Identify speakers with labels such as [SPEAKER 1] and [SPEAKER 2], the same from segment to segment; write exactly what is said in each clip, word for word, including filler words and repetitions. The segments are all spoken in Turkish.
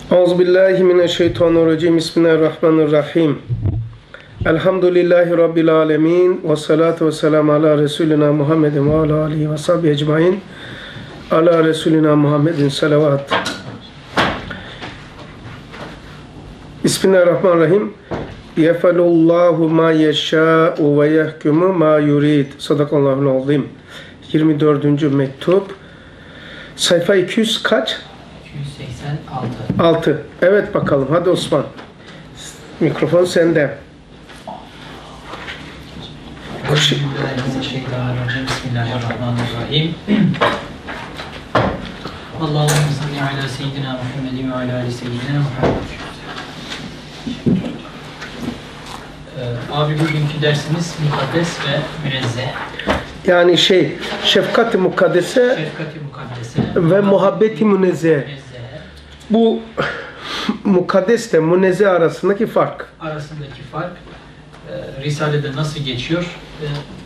[SPEAKER 1] Euzubillahimineşşeytanirracim. Bismillahirrahmanirrahim. Elhamdülillahi Rabbil alemin. Ve salatu ve selamu ala Resulina Muhammedin ve ala alihi ve sahbihi ecmain. Ala Resulina Muhammedin salavat. Bismillahirrahmanirrahim. Yefalullahu ma yeşâ'u ve yehkumu ma yurid. Sadakallahul azim. yirmi dördüncü mektup. Sayfa iki yüz kaç?
[SPEAKER 2] iki yüz seksen altı.
[SPEAKER 1] altı. Evet bakalım. Hadi Osman. Mikrofon sende.
[SPEAKER 2] Euzubillahimineşşeytanirracim. Bismillahirrahmanirrahim. Allahümme salli ala seyyidina Muhammedin ve ala ali seyyidina Muhammed. Ee, abi bugünkü dersimiz mukaddes ve münezzeh.
[SPEAKER 1] Yani şey, şefkat-i mukaddese
[SPEAKER 2] Şefkat-i mukaddese
[SPEAKER 1] ve muhabbeti münezzeh.
[SPEAKER 2] münezzeh
[SPEAKER 1] Bu mukaddesle münezzeh arasındaki fark.
[SPEAKER 2] arasındaki fark e, Risale'de nasıl geçiyor? E,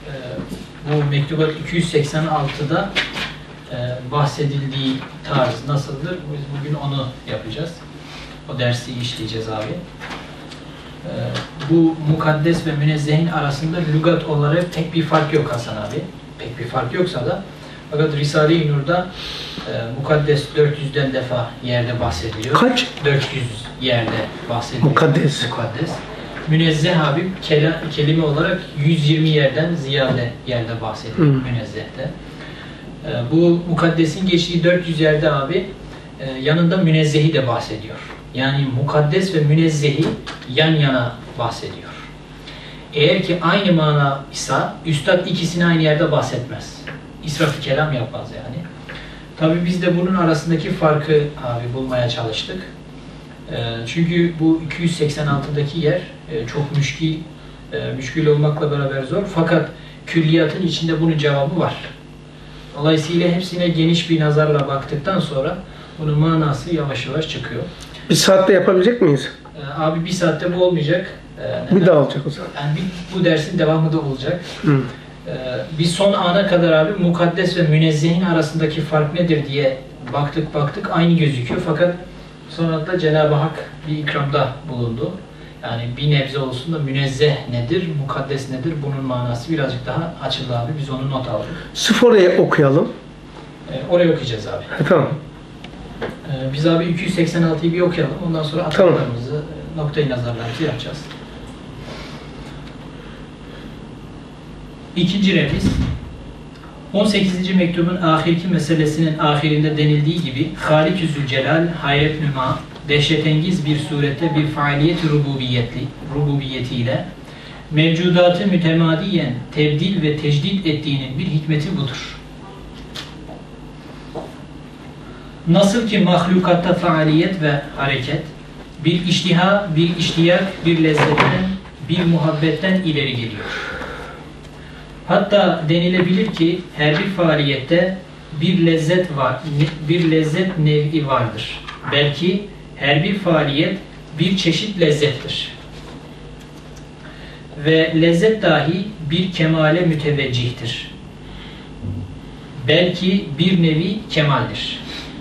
[SPEAKER 2] e, bu mektubat iki yüz seksen altıda e, bahsedildiği tarz nasıldır? Biz bugün onu yapacağız. O dersi işleyeceğiz abi. E, bu mukaddes ve münezzehin arasında lügat olarak pek bir fark yok Hasan abi. Pek bir fark yoksa da fakat Risale-i Nur'da e, mukaddes dört yüzden defa yerde bahsediliyor.
[SPEAKER 1] Kaç?
[SPEAKER 2] dört yüz yerde bahsediliyor.
[SPEAKER 1] Mukaddes.
[SPEAKER 2] Mukaddes. Münezzeh abi kela, kelime olarak yüz yirmi yerden ziyade yerde bahsediliyor
[SPEAKER 1] Hmm.
[SPEAKER 2] münezzehte. E, bu mukaddesin geçtiği dört yüz yerde abi e, yanında münezzehi de bahsediyor. Yani mukaddes ve münezzehi yan yana bahsediyor. Eğer ki aynı mana ise üstad ikisini aynı yerde bahsetmez. İsraf-ı kelam yapmaz yani. Tabi biz de bunun arasındaki farkı abi bulmaya çalıştık. E, çünkü bu iki yüz seksen altıdaki yer e, çok müşkil, e, müşkil olmakla beraber zor. Fakat külliyatın içinde bunun cevabı var. Dolayısıyla hepsine geniş bir nazarla baktıktan sonra bunun manası yavaş yavaş çıkıyor.
[SPEAKER 1] Bir saatte yapabilecek miyiz?
[SPEAKER 2] E, abi bir saatte bu olmayacak. E,
[SPEAKER 1] Bir daha olacak o zaman.
[SPEAKER 2] Yani bir, bu dersin devamı da olacak.
[SPEAKER 1] Hı.
[SPEAKER 2] Ee, biz son ana kadar abi mukaddes ve münezzehin arasındaki fark nedir diye baktık baktık aynı gözüküyor fakat sonra da Cenab-ı Hak bir ikramda bulundu. Yani bir nebze olsun da münezzeh nedir, mukaddes nedir bunun manası birazcık daha açıldı abi. Biz onu not aldık.
[SPEAKER 1] Sırf oraya okuyalım.
[SPEAKER 2] Ee, oraya okuyacağız abi.
[SPEAKER 1] E, tamam.
[SPEAKER 2] Ee, biz abi iki yüz seksen altıyı bir okuyalım. Ondan sonra atıklarımızı, tamam. noktayı nazarlarımızı yapacağız. İkinci remiz, on sekizinci mektubun ahirki meselesinin ahirinde denildiği gibi Halik-i Zülcelal, hayret nüma, dehşetengiz bir surette bir faaliyet rububiyetli, rububiyetiyle mevcudatı mütemadiyen tebdil ve tecdid ettiğinin bir hikmeti budur. Nasıl ki mahlukatta faaliyet ve hareket, bir iştiha, bir iştiyak, bir lezzetten, bir muhabbetten ileri geliyor. Hatta denilebilir ki her bir faaliyette bir lezzet var, bir lezzet nev'i vardır. Belki her bir faaliyet bir çeşit lezzettir. Ve lezzet dahi bir kemale müteveccihtir. Belki bir nevi kemaldir.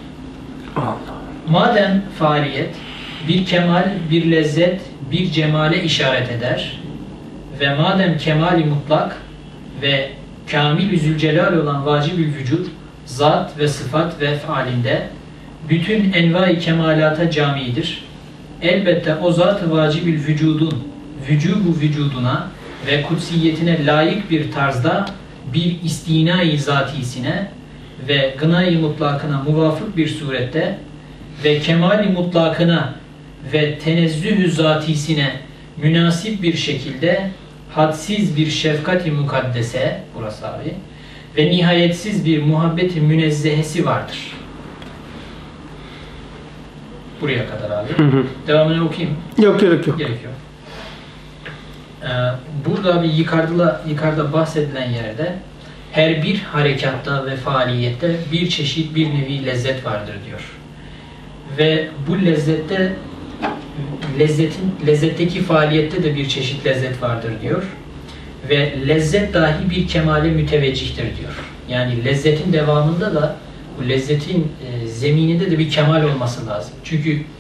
[SPEAKER 2] Madem faaliyet bir kemal, bir lezzet, bir cemale işaret eder ve madem kemali mutlak ve kamil-i zülcelal olan vacib-ül vücud, zat ve sıfat ve efalinde bütün envai kemalata camidir. Elbette o zat-ı vacib-ül vücudun vücubu vücuduna ve kutsiyetine layık bir tarzda bir istina-i zatisine ve gına-i mutlakına muvafık bir surette ve kemal-i mutlakına ve tenezzüh-ü zatisine münasip bir şekilde hadsiz bir şefkat-i mukaddese, burası abi, ve nihayetsiz bir muhabbet-i münezzehesi vardır. Buraya kadar abi. Hı hı. Devamını okuyayım.
[SPEAKER 1] Yok, gerek yok.
[SPEAKER 2] Gerek yok. Ee, burada bir yukarıda, yukarıda bahsedilen yerde her bir harekatta ve faaliyette bir çeşit bir nevi lezzet vardır diyor. Ve bu lezzette lezzetin lezzetteki faaliyette de bir çeşit lezzet vardır diyor. Ve lezzet dahi bir kemale müteveccihtir diyor. Yani lezzetin devamında da bu lezzetin e, zemininde de bir kemal olması lazım. Çünkü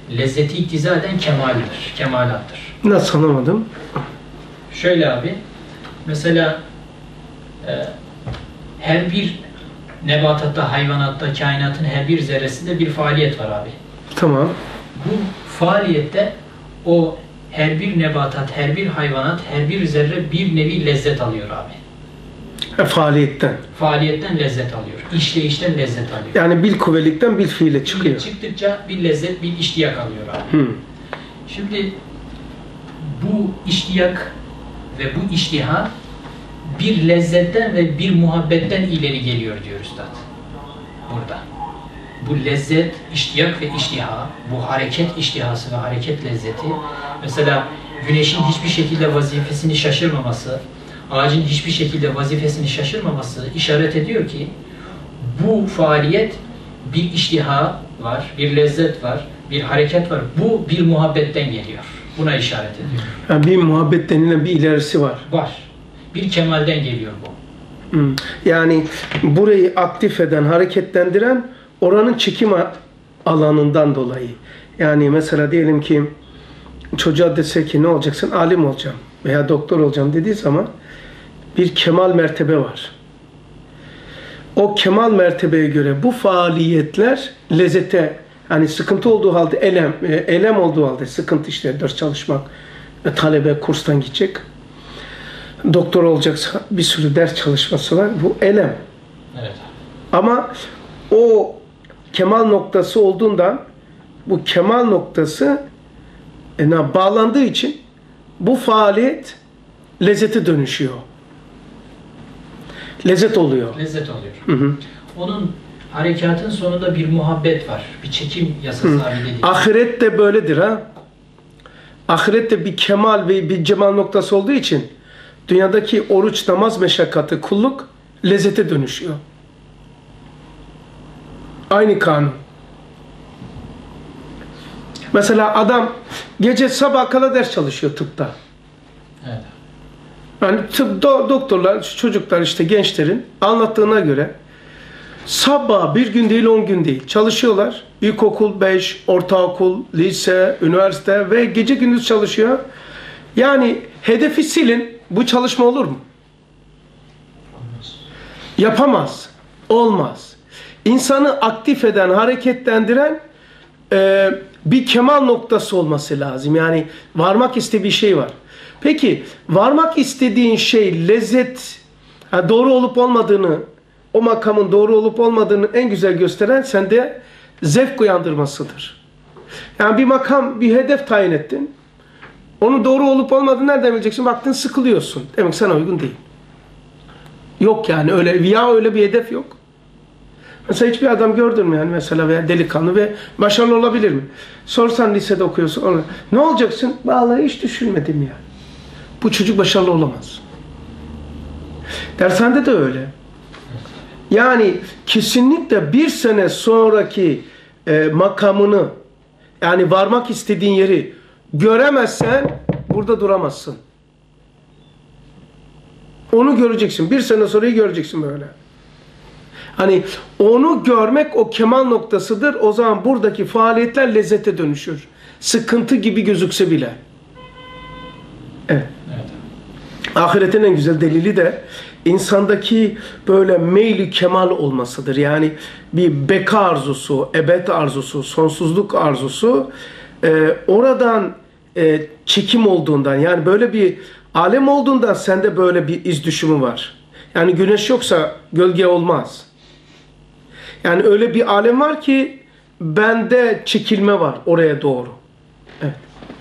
[SPEAKER 2] lezzeti iktiza eden kemaldir, kemalattır.
[SPEAKER 1] Nasıl, anlamadım?
[SPEAKER 2] Şöyle abi, mesela e, her bir nebatatta, hayvanatta, kainatın her bir zerresinde bir faaliyet var abi.
[SPEAKER 1] Tamam.
[SPEAKER 2] Bu faaliyette o her bir nebatat, her bir hayvanat, her bir zerre bir nevi lezzet alıyor abi.
[SPEAKER 1] Ha, faaliyetten.
[SPEAKER 2] Faaliyetten lezzet alıyor. İşleyişten lezzet alıyor.
[SPEAKER 1] Yani bil kuvvelikten bil fiile çıkıyor.
[SPEAKER 2] Fiil çıktıkça bir lezzet, bir iştiyak alıyor abi.
[SPEAKER 1] Hı.
[SPEAKER 2] Şimdi bu iştiyak ve bu iştiha bir lezzetten ve bir muhabbetten ileri geliyor diyor Üstad. Burada. Bu lezzet, iştiyak ve iştiha, bu hareket iştihası ve hareket lezzeti, mesela güneşin hiçbir şekilde vazifesini şaşırmaması, ağacın hiçbir şekilde vazifesini şaşırmaması işaret ediyor ki bu faaliyet bir iştiha var, bir lezzet var, bir hareket var. Bu bir muhabbetten geliyor. Buna işaret ediyor.
[SPEAKER 1] Yani bir muhabbet denilen bir ilerisi var.
[SPEAKER 2] Var. Bir kemalden geliyor bu.
[SPEAKER 1] Hı. Yani burayı aktif eden, hareketlendiren oranın çekim alanından dolayı. Yani mesela diyelim ki çocuğa dese ki ne olacaksın? Alim olacağım veya doktor olacağım dediği zaman bir kemal mertebe var. O kemal mertebeye göre bu faaliyetler lezzete, yani sıkıntı olduğu halde elem, elem olduğu halde sıkıntı, işte ders çalışmak, talebe kurstan gidecek. Doktor olacaksa bir sürü ders çalışması var. Bu elem.
[SPEAKER 2] Evet.
[SPEAKER 1] Ama o kemal noktası olduğundan bu kemal noktası e, bağlandığı için bu faaliyet lezzete dönüşüyor. Lezzet oluyor.
[SPEAKER 2] Lezzet oluyor.
[SPEAKER 1] Hı hı.
[SPEAKER 2] Onun harekatın sonunda bir muhabbet var. Bir çekim yasası
[SPEAKER 1] Hı.
[SPEAKER 2] abi dediği.
[SPEAKER 1] Ahiret de böyledir ha. Ahiret de bir kemal ve bir cemal noktası olduğu için dünyadaki oruç, namaz, meşakkatı, kulluk lezzete dönüşüyor. Aynı kanun. Mesela adam gece sabah kadar ders çalışıyor tıpta.
[SPEAKER 2] Evet.
[SPEAKER 1] Yani tıp do doktorlar, çocuklar, işte gençlerin anlattığına göre sabah bir gün değil on gün değil çalışıyorlar. İlkokul beş, ortaokul, lise, üniversite ve gece gündüz çalışıyor. Yani hedefi silin. Bu çalışma olur mu?
[SPEAKER 2] Olmaz.
[SPEAKER 1] Yapamaz. Olmaz. İnsanı aktif eden, hareketlendiren e, bir kemal noktası olması lazım. Yani varmak istediği bir şey var. Peki varmak istediğin şey lezzet, ha, doğru olup olmadığını, o makamın doğru olup olmadığını en güzel gösteren sende zevk uyandırmasıdır. Yani bir makam, bir hedef tayin ettin. Onun doğru olup olmadığını nereden bileceksin? Baktın sıkılıyorsun. Demek sana uygun değil. Yok yani öyle, ya öyle bir hedef yok. Mesela hiçbir adam gördün mü yani mesela veya delikanlı ve başarılı olabilir mi? Sorsan lisede okuyorsun. Ona, ne olacaksın? Vallahi hiç düşünmedim ya. Bu çocuk başarılı olamaz. Dershanede de öyle. Yani kesinlikle bir sene sonraki e, makamını, yani varmak istediğin yeri göremezsen burada duramazsın. Onu göreceksin. Bir sene sonrayı göreceksin böyle. Hani onu görmek o kemal noktasıdır. O zaman buradaki faaliyetler lezzete dönüşür. Sıkıntı gibi gözükse bile. Evet.
[SPEAKER 2] Evet.
[SPEAKER 1] Ahiretin en güzel delili de insandaki böyle meyli kemal olmasıdır. Yani bir beka arzusu, ebed arzusu, sonsuzluk arzusu e, oradan e, çekim olduğundan, yani böyle bir alem olduğundan sende böyle bir iz düşümü var. Yani güneş yoksa gölge olmaz. Yani öyle bir alem var ki bende çekilme var oraya doğru. Evet.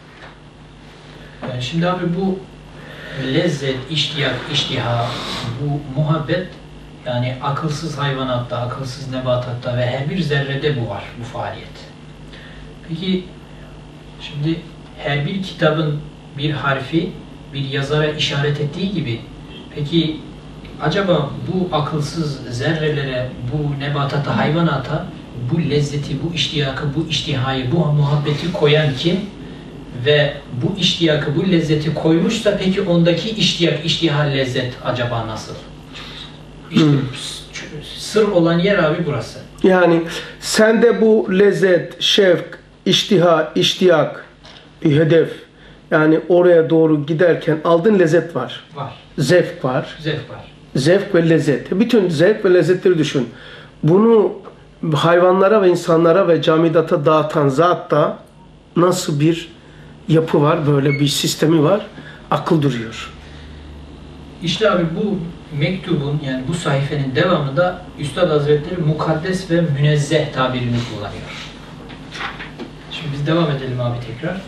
[SPEAKER 2] Yani şimdi abi bu lezzet, iştiyak, iştiha, bu muhabbet, yani akılsız hayvanatta, akılsız nebatatta ve her bir zerrede bu var, bu faaliyet. Peki şimdi her bir kitabın bir harfi bir yazara işaret ettiği gibi, peki acaba bu akılsız zerrelere, bu nebatata, hayvanata bu lezzeti, bu iştiyakı, bu iştihayı, bu muhabbeti koyan kim? Ve bu iştiyakı, bu lezzeti koymuşsa peki ondaki iştiyak, iştiha, lezzet acaba nasıl? İşte
[SPEAKER 1] Hmm.
[SPEAKER 2] sır olan yer abi burası.
[SPEAKER 1] Yani sende bu lezzet, şevk, iştiha, iştiyak, bir hedef. Yani oraya doğru giderken aldığın lezzet var.
[SPEAKER 2] Var.
[SPEAKER 1] Zevk var.
[SPEAKER 2] Zevk var.
[SPEAKER 1] Zevk ve lezzet. Bütün zevk ve lezzetleri düşün. Bunu hayvanlara ve insanlara ve camidata dağıtan zat da nasıl bir yapı var, böyle bir sistemi var. Akıl duruyor.
[SPEAKER 2] İşte abi bu mektubun, yani bu sayfenin devamında Üstad Hazretleri mukaddes ve münezzeh tabirini kullanıyor. Şimdi biz devam edelim abi tekrar.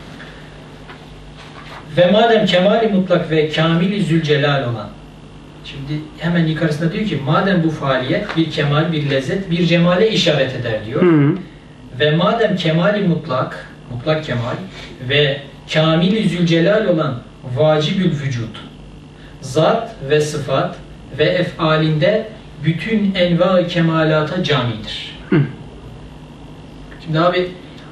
[SPEAKER 2] Ve madem kemali mutlak ve kamili zülcelal olan, şimdi hemen yukarısında diyor ki madem bu faaliyet bir kemal, bir lezzet, bir cemale işaret eder diyor.
[SPEAKER 1] Hı hı.
[SPEAKER 2] Ve madem kemali mutlak, mutlak kemal ve kamili zülcelal olan vacibül vücut, zat ve sıfat ve efalinde bütün enva-i kemalata camidir.
[SPEAKER 1] Hı.
[SPEAKER 2] Şimdi abi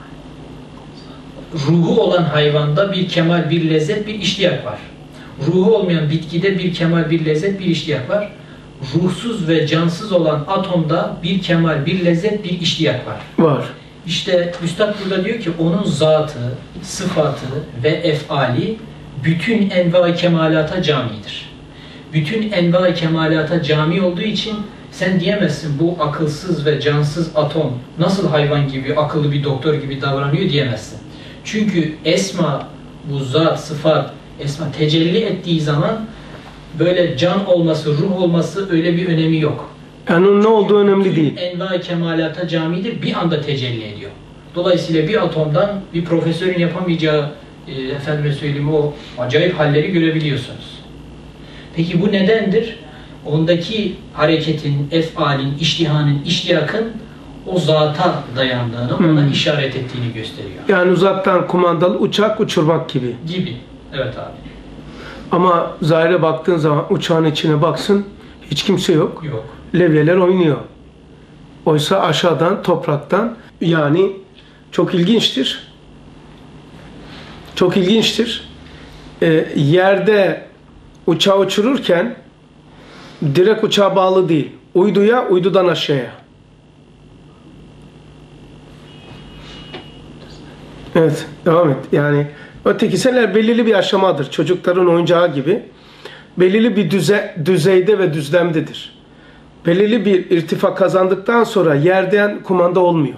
[SPEAKER 2] ruhu olan hayvanda bir kemal, bir lezzet, bir iştiyak var. Ruhu olmayan bitkide bir kemal, bir lezzet, bir iştiyak var. Ruhsuz ve cansız olan atomda bir kemal, bir lezzet, bir iştiyak var.
[SPEAKER 1] Var.
[SPEAKER 2] İşte Üstad burada diyor ki onun zatı, sıfatı ve efali bütün enva-i kemalata camidir. Bütün enva-i kemalata cami olduğu için sen diyemezsin bu akılsız ve cansız atom nasıl hayvan gibi, akıllı bir doktor gibi davranıyor diyemezsin. Çünkü esma, bu zat, sıfat, esma tecelli ettiği zaman böyle can olması, ruh olması öyle bir önemi yok.
[SPEAKER 1] Yani onun ne olduğu önemli değil.
[SPEAKER 2] Enva-i kemalata camidir, bir anda tecelli ediyor. Dolayısıyla bir atomdan bir profesörün yapamayacağı, e, efendime söyleyeyim, o acayip halleri görebiliyorsunuz. Peki bu nedendir? Ondaki hareketin, efalin, iştihanın, iştiyakın o zata dayandığını,
[SPEAKER 1] Hmm.
[SPEAKER 2] ona işaret ettiğini gösteriyor.
[SPEAKER 1] Yani uzaktan kumandalı uçak uçurmak gibi.
[SPEAKER 2] Gibi. Evet abi.
[SPEAKER 1] Ama zahire baktığın zaman uçağın içine baksın, hiç kimse yok.
[SPEAKER 2] Yok.
[SPEAKER 1] Levyeler oynuyor. Oysa aşağıdan, topraktan, yani çok ilginçtir. Çok ilginçtir. Ee, yerde uçağı uçururken direkt uçağa bağlı değil. Uyduya, uydudan aşağıya. Evet, devam et. Yani ötekiseler belirli bir aşamadır. Çocukların oyuncağı gibi. Belirli bir düze, düzeyde ve düzlemdedir. Belirli bir irtifa kazandıktan sonra yerden kumanda olmuyor.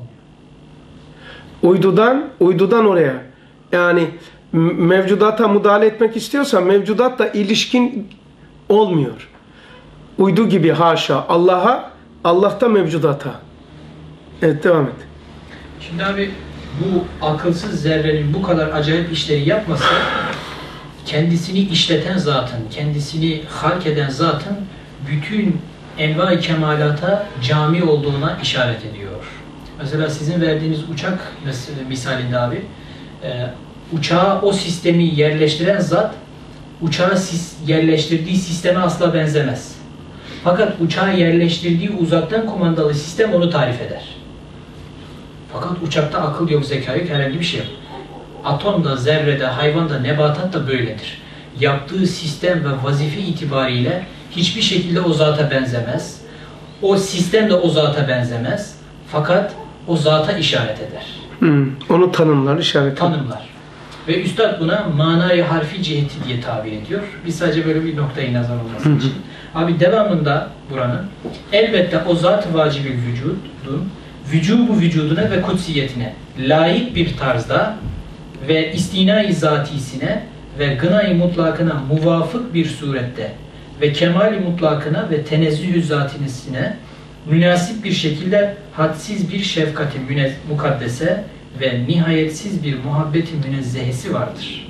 [SPEAKER 1] Uydudan, uydudan oraya. Yani mevcudata müdahale etmek istiyorsan mevcudatla ilişkin olmuyor. Uydu gibi haşa. Allah'a, Allah'ta mevcudata. Evet, devam et.
[SPEAKER 2] Şimdi abi bu akılsız zerrenin bu kadar acayip işleri yapması kendisini işleten zatın, kendisini halk eden zatın bütün enva-i kemalata cami olduğuna işaret ediyor. Mesela sizin verdiğiniz uçak misalinde abi, e, uçağa o sistemi yerleştiren zat, uçağı yerleştirdiği sisteme asla benzemez. Fakat uçağı yerleştirdiği uzaktan kumandalı sistem onu tarif eder. Fakat uçakta akıl yok, zeka yok, herhangi bir şey yok. Atomda, zerrede, hayvanda, nebatat da böyledir. Yaptığı sistem ve vazife itibariyle hiçbir şekilde o zata benzemez. O sistem de o zata benzemez. Fakat o zata işaret eder.
[SPEAKER 1] Hmm, onu tanımlar, işaret eder.
[SPEAKER 2] Tanımlar. Ve Üstad buna manayı harfi ciheti diye tabir ediyor. Biz sadece böyle bir noktayı nazar olması için. Abi devamında buranın elbette o zat-ı vacibül vücudun vücubu vücuduna ve kutsiyetine layık bir tarzda ve istina-i zatisine ve gına-i mutlakına muvafık bir surette ve kemal-i mutlakına ve tenezzüh-ü zatinesine münasip bir şekilde hadsiz bir şefkati mukaddese ve nihayetsiz bir muhabbeti münezzehesi vardır.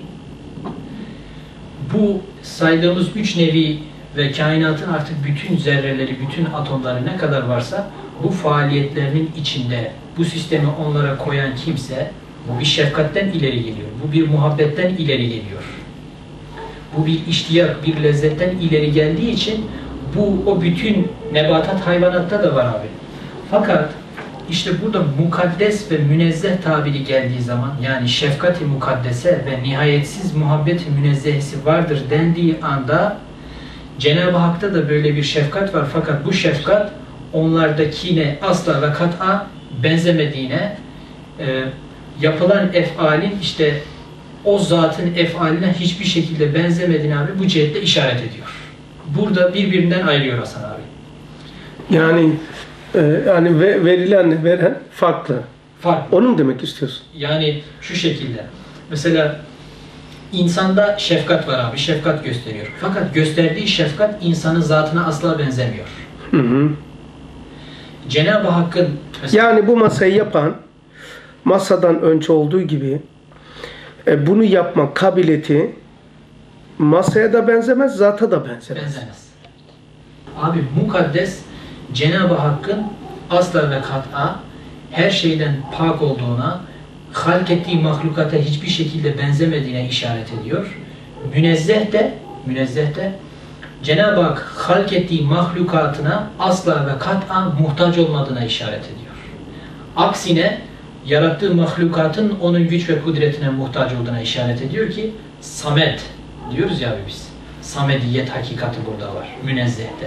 [SPEAKER 2] Bu saydığımız üç nevi ve kainatın artık bütün zerreleri, bütün atomları ne kadar varsa bu faaliyetlerinin içinde bu sistemi onlara koyan kimse bu bir şefkatten ileri geliyor. Bu bir muhabbetten ileri geliyor. Bu bir iştiyak, bir lezzetten ileri geldiği için bu o bütün nebatat hayvanatta da var abi. Fakat işte burada mukaddes ve münezzeh tabiri geldiği zaman, yani şefkat-i mukaddese ve nihayetsiz muhabbet-i münezzehesi vardır dendiği anda Cenab-ı Hak'ta da böyle bir şefkat var. Fakat bu şefkat onlardakine asla ve kat'a benzemediğine, e, yapılan efalin işte o zatın efaline hiçbir şekilde benzemediğini abi bu cihetle işaret ediyor. Burada birbirinden ayırıyor Hasan abi.
[SPEAKER 1] Yani e, yani ve, verilen veren farklı.
[SPEAKER 2] Farklı.
[SPEAKER 1] Onu mu demek istiyorsun?
[SPEAKER 2] Yani şu şekilde. Mesela insanda şefkat var abi. Şefkat gösteriyor. Fakat gösterdiği şefkat insanın zatına asla benzemiyor.
[SPEAKER 1] Hı hı.
[SPEAKER 2] Cenab-ı Hakk'ın mesela,
[SPEAKER 1] Yani bu masayı yapan masadan önce olduğu gibi e, bunu yapma kabiliyeti masaya da benzemez, zata da benzemez.
[SPEAKER 2] benzemez. Abi mukaddes Cenab-ı Hakk'ın asla ve kat'a her şeyden pak olduğuna, halk ettiği mahlukata hiçbir şekilde benzemediğine işaret ediyor. Münezzeh de, münezzeh de Cenab-ı Hak halk ettiği mahlukatına asla ve kat'a muhtaç olmadığına işaret ediyor. Aksine yarattığı mahlukatın onun güç ve kudretine muhtaç olduğuna işaret ediyor ki Samet diyoruz ya abi biz. Samediyet hakikati burada var. Münezzehte.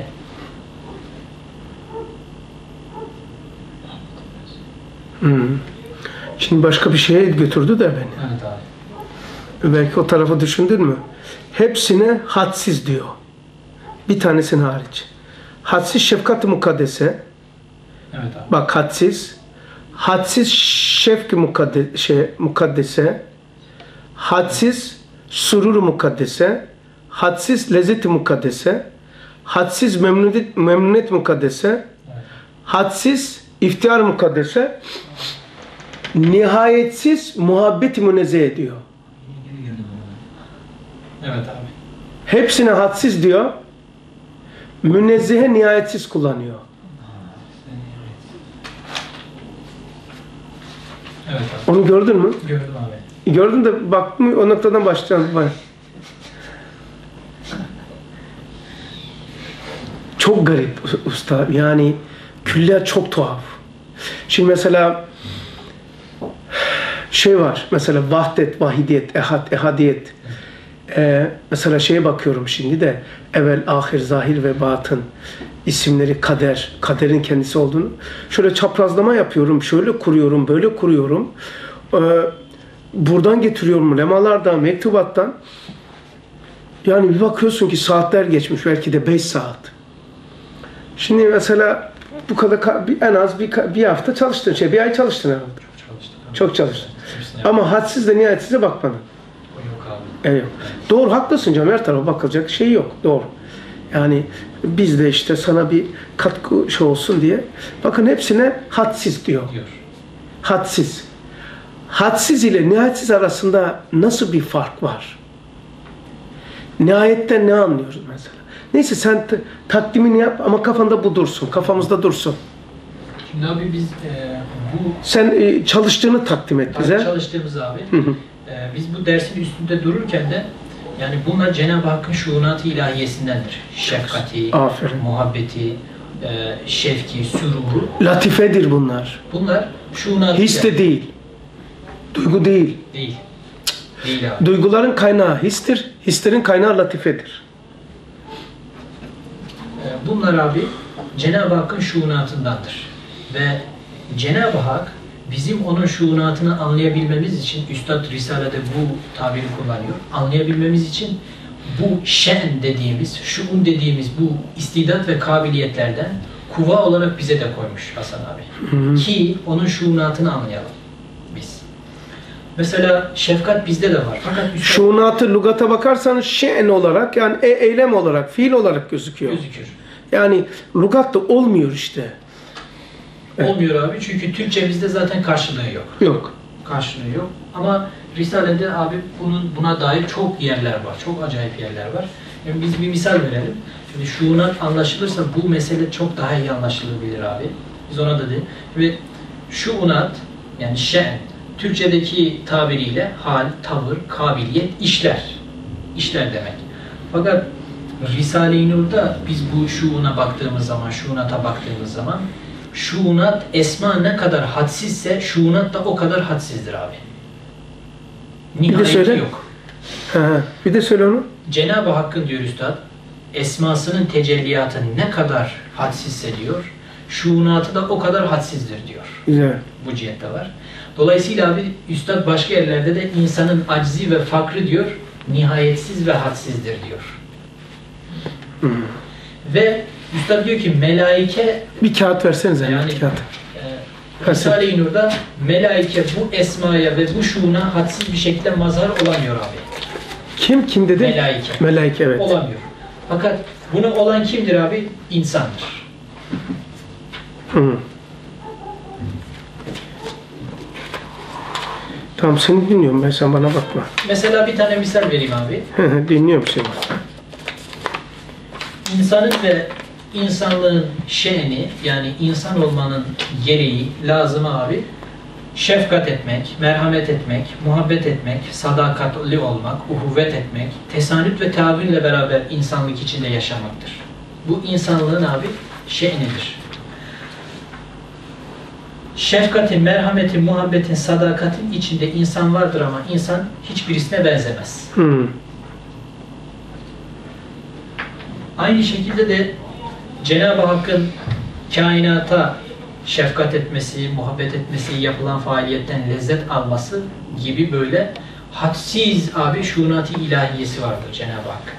[SPEAKER 1] Hı. Şimdi başka bir şeye götürdü de beni.
[SPEAKER 2] Evet abi.
[SPEAKER 1] Belki o tarafı düşündün mü? Hepsine hadsiz diyor. Bir tanesini hariç. Hadsiz şefkat-ı mukaddese.
[SPEAKER 2] Evet abi.
[SPEAKER 1] Bak hadsiz. Hadsiz şefk-i mukadde, şey, mukaddese. Hadsiz surur-u mukaddese. Hadsiz lezzet-i mukaddese. Hadsiz memnuniyet, memnuniyet mukaddese.
[SPEAKER 2] Evet.
[SPEAKER 1] Hadsiz iftihar mukaddese. Nihayetsiz muhabbet-i münezzeh ediyor.
[SPEAKER 2] Evet abi.
[SPEAKER 1] Hepsine hadsiz diyor. Münezzehe nihayetsiz kullanıyor.
[SPEAKER 2] Evet abi.
[SPEAKER 1] Onu gördün mü?
[SPEAKER 2] Gördüm abi.
[SPEAKER 1] Gördün de bak mı o noktadan başlayalım. Bak. Çok garip usta. Yani külliyat çok tuhaf. Şimdi mesela şey var. Mesela vahdet, vahidiyet, ehad, ehadiyet. Ee, mesela şeye bakıyorum şimdi de evvel, ahir, zahir ve batın isimleri kader, kaderin kendisi olduğunu. Şöyle çaprazlama yapıyorum, şöyle kuruyorum, böyle kuruyorum. Ee, buradan getiriyorum lemalardan, mektubattan. Yani bir bakıyorsun ki saatler geçmiş, belki de beş saat. Şimdi mesela bu kadar en az bir, bir hafta çalıştın, şey bir ay çalıştın herhalde.
[SPEAKER 2] Çok çalıştık abi.
[SPEAKER 1] Çok çalıştın.
[SPEAKER 2] Hepsini
[SPEAKER 1] Ama hadsiz de nihayetsize bakmadın.
[SPEAKER 2] yok abi.
[SPEAKER 1] Evet. Doğru, haklısın canım, her tarafa bakılacak şey yok. Doğru. Yani biz de işte sana bir katkı şey olsun diye. Bakın hepsine hadsiz diyor.
[SPEAKER 2] Diyor.
[SPEAKER 1] Hadsiz. Hadsiz ile nihayetsiz arasında nasıl bir fark var? Nihayetten ne anlıyoruz mesela? Neyse sen t- takdimini yap ama kafanda bu dursun. Kafamızda dursun.
[SPEAKER 2] Şimdi abi biz e, bu
[SPEAKER 1] Sen e, çalıştığını takdim et bize.
[SPEAKER 2] çalıştığımız abi
[SPEAKER 1] Hı hı.
[SPEAKER 2] e, biz bu dersin üstünde dururken de yani bunlar Cenab-ı Hakk'ın şuunat-ı ilahiyesindendir. Şefkati,
[SPEAKER 1] Aferin.
[SPEAKER 2] muhabbeti, e, şefki, süruru.
[SPEAKER 1] Latifedir bunlar.
[SPEAKER 2] Bunlar şuunat-ı
[SPEAKER 1] His de değil. Duygu değil.
[SPEAKER 2] değil. Değil abi.
[SPEAKER 1] Duyguların kaynağı histir. Hislerin kaynağı latifedir.
[SPEAKER 2] E, bunlar abi Cenab-ı Hakk'ın şuunatındandır. Ve Cenab-ı Hak bizim onun şuunatını anlayabilmemiz için, Üstad Risale'de bu tabiri kullanıyor, anlayabilmemiz için bu şen dediğimiz, şuun dediğimiz bu istidat ve kabiliyetlerden kuva olarak bize de koymuş Hasan abi.
[SPEAKER 1] Hı hı.
[SPEAKER 2] Ki onun şuunatını anlayalım biz. Mesela şefkat bizde de var. Fakat Üstad
[SPEAKER 1] Şuunatı lügata bakarsanız şen olarak yani e- eylem olarak, fiil olarak gözüküyor.
[SPEAKER 2] gözükür.
[SPEAKER 1] Yani lügatta olmuyor işte. Evet.
[SPEAKER 2] Olmuyor abi çünkü Türkçemizde zaten karşılığı yok.
[SPEAKER 1] Yok.
[SPEAKER 2] Karşılığı yok. Ama Risale'de abi bunun buna dair çok yerler var. Çok acayip yerler var. Yani biz bir misal verelim. Şimdi şuunat anlaşılırsa bu mesele çok daha iyi anlaşılabilir abi. Biz ona da değil. Ve şuunat yani şen Türkçedeki tabiriyle hal, tavır, kabiliyet, işler. İşler demek. Fakat Risale-i Nur'da biz bu şuuna baktığımız zaman, şuunata baktığımız zaman şuunat esma ne kadar hadsizse şuunat da o kadar hadsizdir abi. Nihayeti
[SPEAKER 1] söyle.
[SPEAKER 2] yok.
[SPEAKER 1] He, bir de söyle onu.
[SPEAKER 2] Cenab-ı Hakk'ın diyor Üstad, esmasının tecelliyatı ne kadar hadsizse diyor, şuunatı da o kadar hadsizdir diyor.
[SPEAKER 1] Güzel.
[SPEAKER 2] Bu cihette var. Dolayısıyla abi Üstad başka yerlerde de insanın aczi ve fakrı diyor, nihayetsiz ve hadsizdir diyor.
[SPEAKER 1] Hı.
[SPEAKER 2] Ve Üstad diyor ki melaike,
[SPEAKER 1] Bir kağıt versenize.
[SPEAKER 2] yani
[SPEAKER 1] Bir kağıt.
[SPEAKER 2] e, Risale-i Nur'da melaike bu esmaya ve bu şuuna hadsiz bir şekilde mazhar olamıyor abi.
[SPEAKER 1] Kim kim dedi?
[SPEAKER 2] Melaike.
[SPEAKER 1] Melaike, evet.
[SPEAKER 2] Olamıyor. Fakat bunu olan kimdir abi? İnsandır.
[SPEAKER 1] Hı. Tamam, seni dinliyorum ben, sen bana bakma.
[SPEAKER 2] Mesela bir tane misal vereyim abi.
[SPEAKER 1] Dinliyorum seni.
[SPEAKER 2] İnsanın ve insanlığın şe'ni, yani insan olmanın gereği, lazımı abi, şefkat etmek, merhamet etmek, muhabbet etmek, sadakatli olmak, uhuvvet etmek, tesanüt ve taavvünle beraber insanlık içinde yaşamaktır. Bu insanlığın abi şe'nidir. Şefkatin, merhametin, muhabbetin, sadakatin içinde insan vardır ama insan hiçbirisine benzemez.
[SPEAKER 1] Hı.
[SPEAKER 2] Aynı şekilde de Cenab-ı Hakk'ın kainata şefkat etmesi, muhabbet etmesi, yapılan faaliyetten lezzet alması gibi böyle hadsiz abi şuunat-ı ilahiyesi vardır Cenab-ı Hak.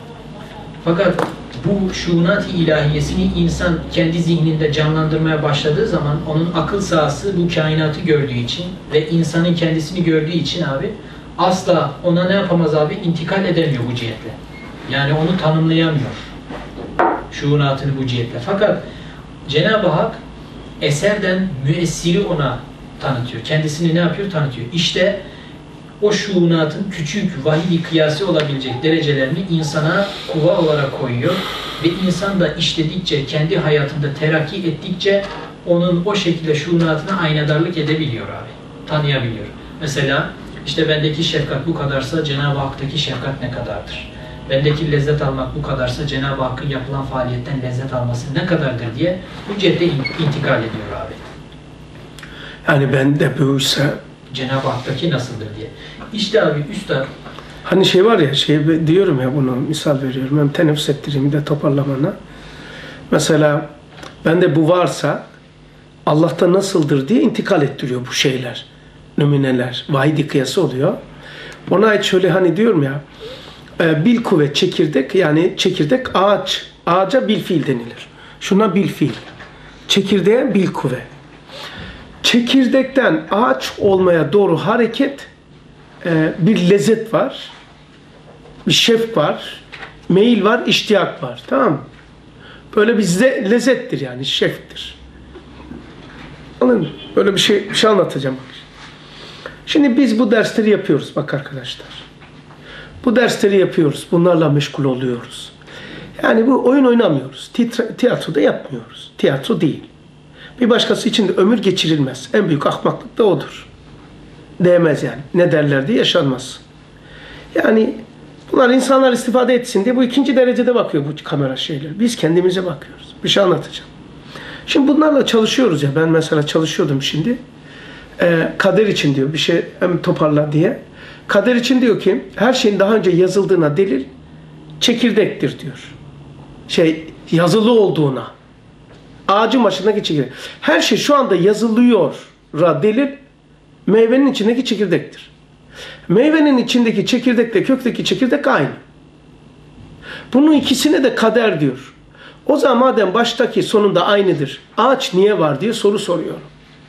[SPEAKER 2] Fakat bu şuunat-ı ilahiyesini insan kendi zihninde canlandırmaya başladığı zaman onun akıl sahası bu kainatı gördüğü için ve insanın kendisini gördüğü için abi asla ona ne yapamaz abi? İntikal edemiyor bu cihetle. Yani onu tanımlayamıyor. Şuunatını bu cihetle. Fakat Cenab-ı Hak eserden müessiri ona tanıtıyor. Kendisini ne yapıyor? Tanıtıyor. İşte o şuunatın küçük, vahidi kıyası olabilecek derecelerini insana kuva olarak koyuyor. Ve insan da işledikçe, kendi hayatında terakki ettikçe onun o şekilde şuunatına aynadarlık edebiliyor abi. Tanıyabiliyor. Mesela işte bendeki şefkat bu kadarsa Cenab-ı Hak'taki şefkat ne kadardır? Bendeki lezzet almak bu kadarsa Cenab-ı Hakk'ın yapılan faaliyetten lezzet alması ne kadardır diye bu cihette intikal ediyor abi.
[SPEAKER 1] Yani bende buysa
[SPEAKER 2] Cenab-ı Hak'taki nasıldır diye. İşte abi üstad
[SPEAKER 1] hani şey var ya, şey diyorum ya, bunu misal veriyorum. Hem teneffüs ettireyim de toparlamana. Mesela bende bu varsa Allah'ta nasıldır diye intikal ettiriyor bu şeyler. Nümuneler. Vahidi kıyası oluyor. Ona ait şöyle hani diyorum ya, bil kuvvet çekirdek, yani çekirdek ağaç. Ağaca bil fiil denilir. Şuna bil fiil. Çekirdeğe bil kuvvet. Çekirdekten ağaç olmaya doğru hareket, e, bir lezzet var, bir şevk var, meyil var, iştiyak var. Tamam mı? Böyle bir lezzettir yani, şevktir. Anladın mı? Böyle bir şey, bir şey anlatacağım. Şimdi biz bu dersleri yapıyoruz bak arkadaşlar. Bu dersleri yapıyoruz. Bunlarla meşgul oluyoruz. Yani bu oyun oynamıyoruz. Tiyatroda yapmıyoruz. Tiyatro değil. Bir başkası için de ömür geçirilmez. En büyük ahmaklık da odur. Değmez yani. Ne derler diye yaşanmaz. Yani bunlar insanlar istifade etsin diye bu ikinci derecede bakıyor bu kamera şeyler. Biz kendimize bakıyoruz. Bir şey anlatacağım. Şimdi bunlarla çalışıyoruz ya. Ben mesela çalışıyordum şimdi. Ee, kader için diyor bir şey hem toparla diye. Kader için diyor ki her şeyin daha önce yazıldığına delil çekirdektir diyor. Şey yazılı olduğuna. Ağacın başındaki çekirdek. Her şey şu anda yazılıyor delil meyvenin içindeki çekirdektir. Meyvenin içindeki çekirdekle kökteki çekirdek aynı. Bunun ikisine de kader diyor. O zaman madem baştaki sonunda aynıdır, ağaç niye var diye soru soruyorum.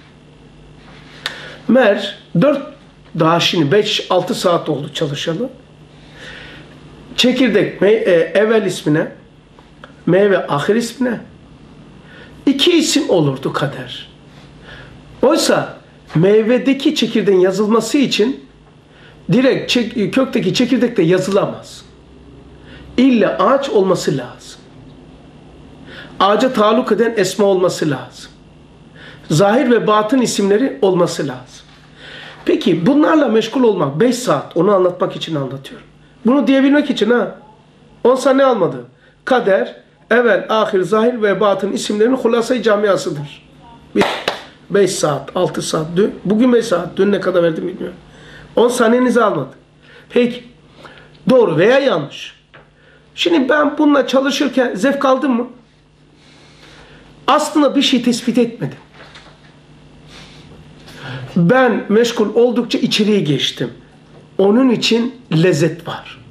[SPEAKER 1] Mer dört daha şimdi beş altı saat oldu çalışalı. Çekirdek e, evvel ismine, meyve ahir ismine iki isim olurdu kader. Oysa meyvedeki çekirdeğin yazılması için direkt çek, kökteki çekirdekle yazılamaz. İlla ağaç olması lazım. Ağaca taluk eden esma olması lazım. Zahir ve batın isimleri olması lazım. Peki bunlarla meşgul olmak beş saat, onu anlatmak için anlatıyorum. Bunu diyebilmek için ha on sene almadı. Kader, evvel, ahir, zahir ve batın isimlerinin hulasa-i camiasıdır. beş saat, altı saat, dün, bugün beş saat, dün ne kadar verdim bilmiyorum. on saniyenizi almadı. Peki, doğru veya yanlış. Şimdi ben bununla çalışırken zevk aldım mı? Aslında bir şey tespit etmedim. Ben meşgul oldukça içeriye geçtim. Onun için lezzet var.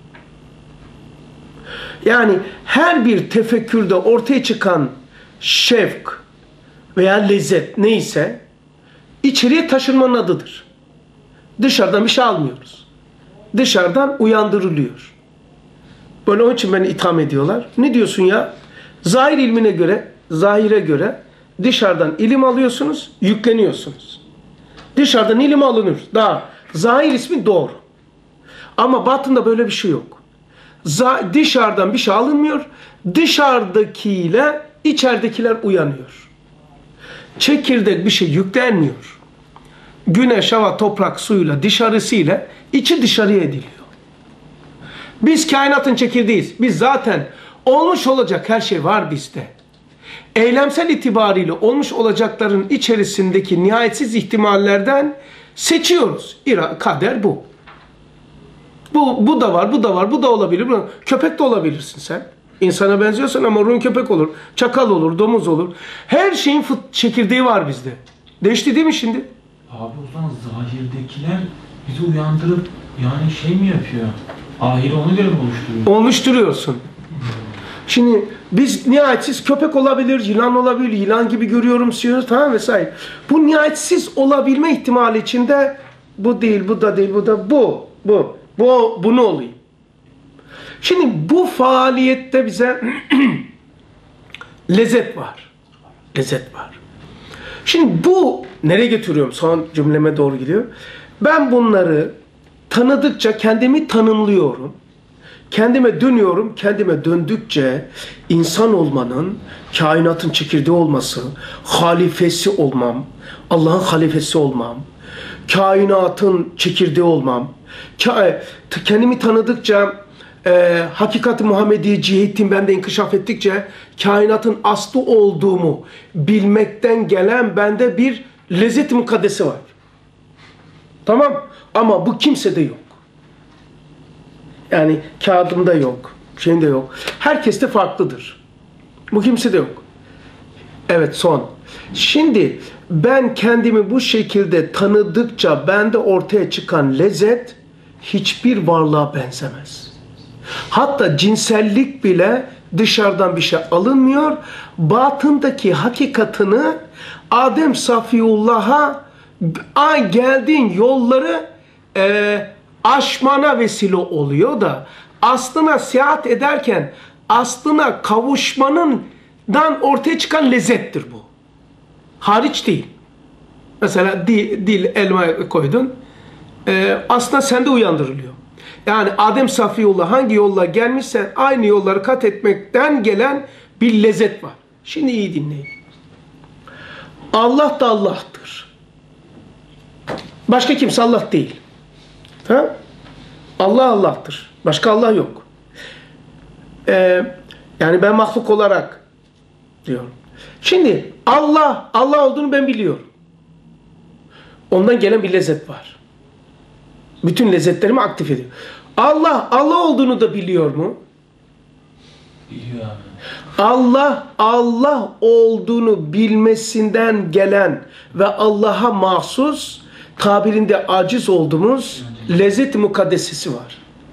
[SPEAKER 1] Yani her bir tefekkürde ortaya çıkan şevk veya lezzet neyse içeriye taşınmanın adıdır. Dışarıdan bir şey almıyoruz. Dışarıdan uyandırılıyor. Böyle onun için beni itham ediyorlar. Ne diyorsun ya? Zahir ilmine göre, zahire göre dışarıdan ilim alıyorsunuz, yükleniyorsunuz. Dışarıdan ilim alınır. Daha zahir ismi doğru. Ama batında böyle bir şey yok. Dışarıdan bir şey alınmıyor. Dışarıdakiyle içeridekiler uyanıyor. Çekirdek bir şey yüklenmiyor. Güneş, hava, toprak, suyla dışarısıyla içi dışarıya ediliyor. Biz kainatın çekirdeğiyiz. Biz zaten olmuş olacak her şey var bizde. Eylemsel itibariyle olmuş olacakların içerisindeki nihayetsiz ihtimallerden seçiyoruz. Kader bu. Bu, bu da var, bu da var, bu da olabilir. Köpek de olabilirsin sen. İnsana benziyorsan ama ruhun köpek olur, çakal olur, domuz olur. Her şeyin fıt çekirdeği var bizde. Değişti değil mi şimdi?
[SPEAKER 3] Abi o zaman zahirdekiler bizi uyandırıp yani şey mi yapıyor? Ahiri ona göre mi oluşturuyor?
[SPEAKER 1] Oluşturuyorsun. Şimdi biz nihayetsiz köpek olabilir, yılan olabilir, yılan gibi görüyorum, siyonu tamam vesaire. Bu nihayetsiz olabilme ihtimali içinde bu değil, bu da değil, bu da bu, bu, bu, bunu olayım. Şimdi bu faaliyette bize lezzet var. Lezzet var. Şimdi bu nereye getiriyorum? Son cümleme doğru gidiyor. Ben bunları tanıdıkça kendimi tanımlıyorum. Kendime dönüyorum. Kendime döndükçe insan olmanın, kainatın çekirdeği olması, halifesi olmam, Allah'ın halifesi olmam, kainatın çekirdeği olmam, kendimi tanıdıkça e, hakikat-ı Muhammediye cihetim bende inkişaf ettikçe kainatın aslı olduğumu bilmekten gelen bende bir lezzet-i mukaddesi var. Tamam. Ama bu kimsede yok. Yani kağıdımda yok. Şeyinde yok. Herkeste farklıdır. Bu kimsede yok. Evet son. Şimdi ben kendimi bu şekilde tanıdıkça bende ortaya çıkan lezzet hiçbir varlığa benzemez. Hatta cinsellik bile dışarıdan bir şey alınmıyor. Batındaki hakikatını Adem Safiyullah'a geldiğin yolları e, aşmana vesile oluyor da aslına seyahat ederken aslına kavuşmanından ortaya çıkan lezzettir bu. Hariç değil. Mesela dil, dil elma koydun. E, aslında sende uyandırılıyor. Yani Adem Safiyullah hangi yolla gelmişsen aynı yolları kat etmekten gelen bir lezzet var. Şimdi iyi dinleyin. Allah da Allah'tır. Başka kimse Allah değil. Ha? Allah Allah'tır. Başka Allah yok. Ee, yani ben mahluk olarak diyorum. Şimdi Allah, Allah olduğunu ben biliyorum. Ondan gelen bir lezzet var. Bütün lezzetlerimi aktif ediyor. Allah, Allah olduğunu da biliyor mu?
[SPEAKER 3] Biliyor abi.
[SPEAKER 1] Allah, Allah olduğunu bilmesinden gelen ve Allah'a mahsus tabirinde aciz olduğumuz lezzet-i mukaddesesi var.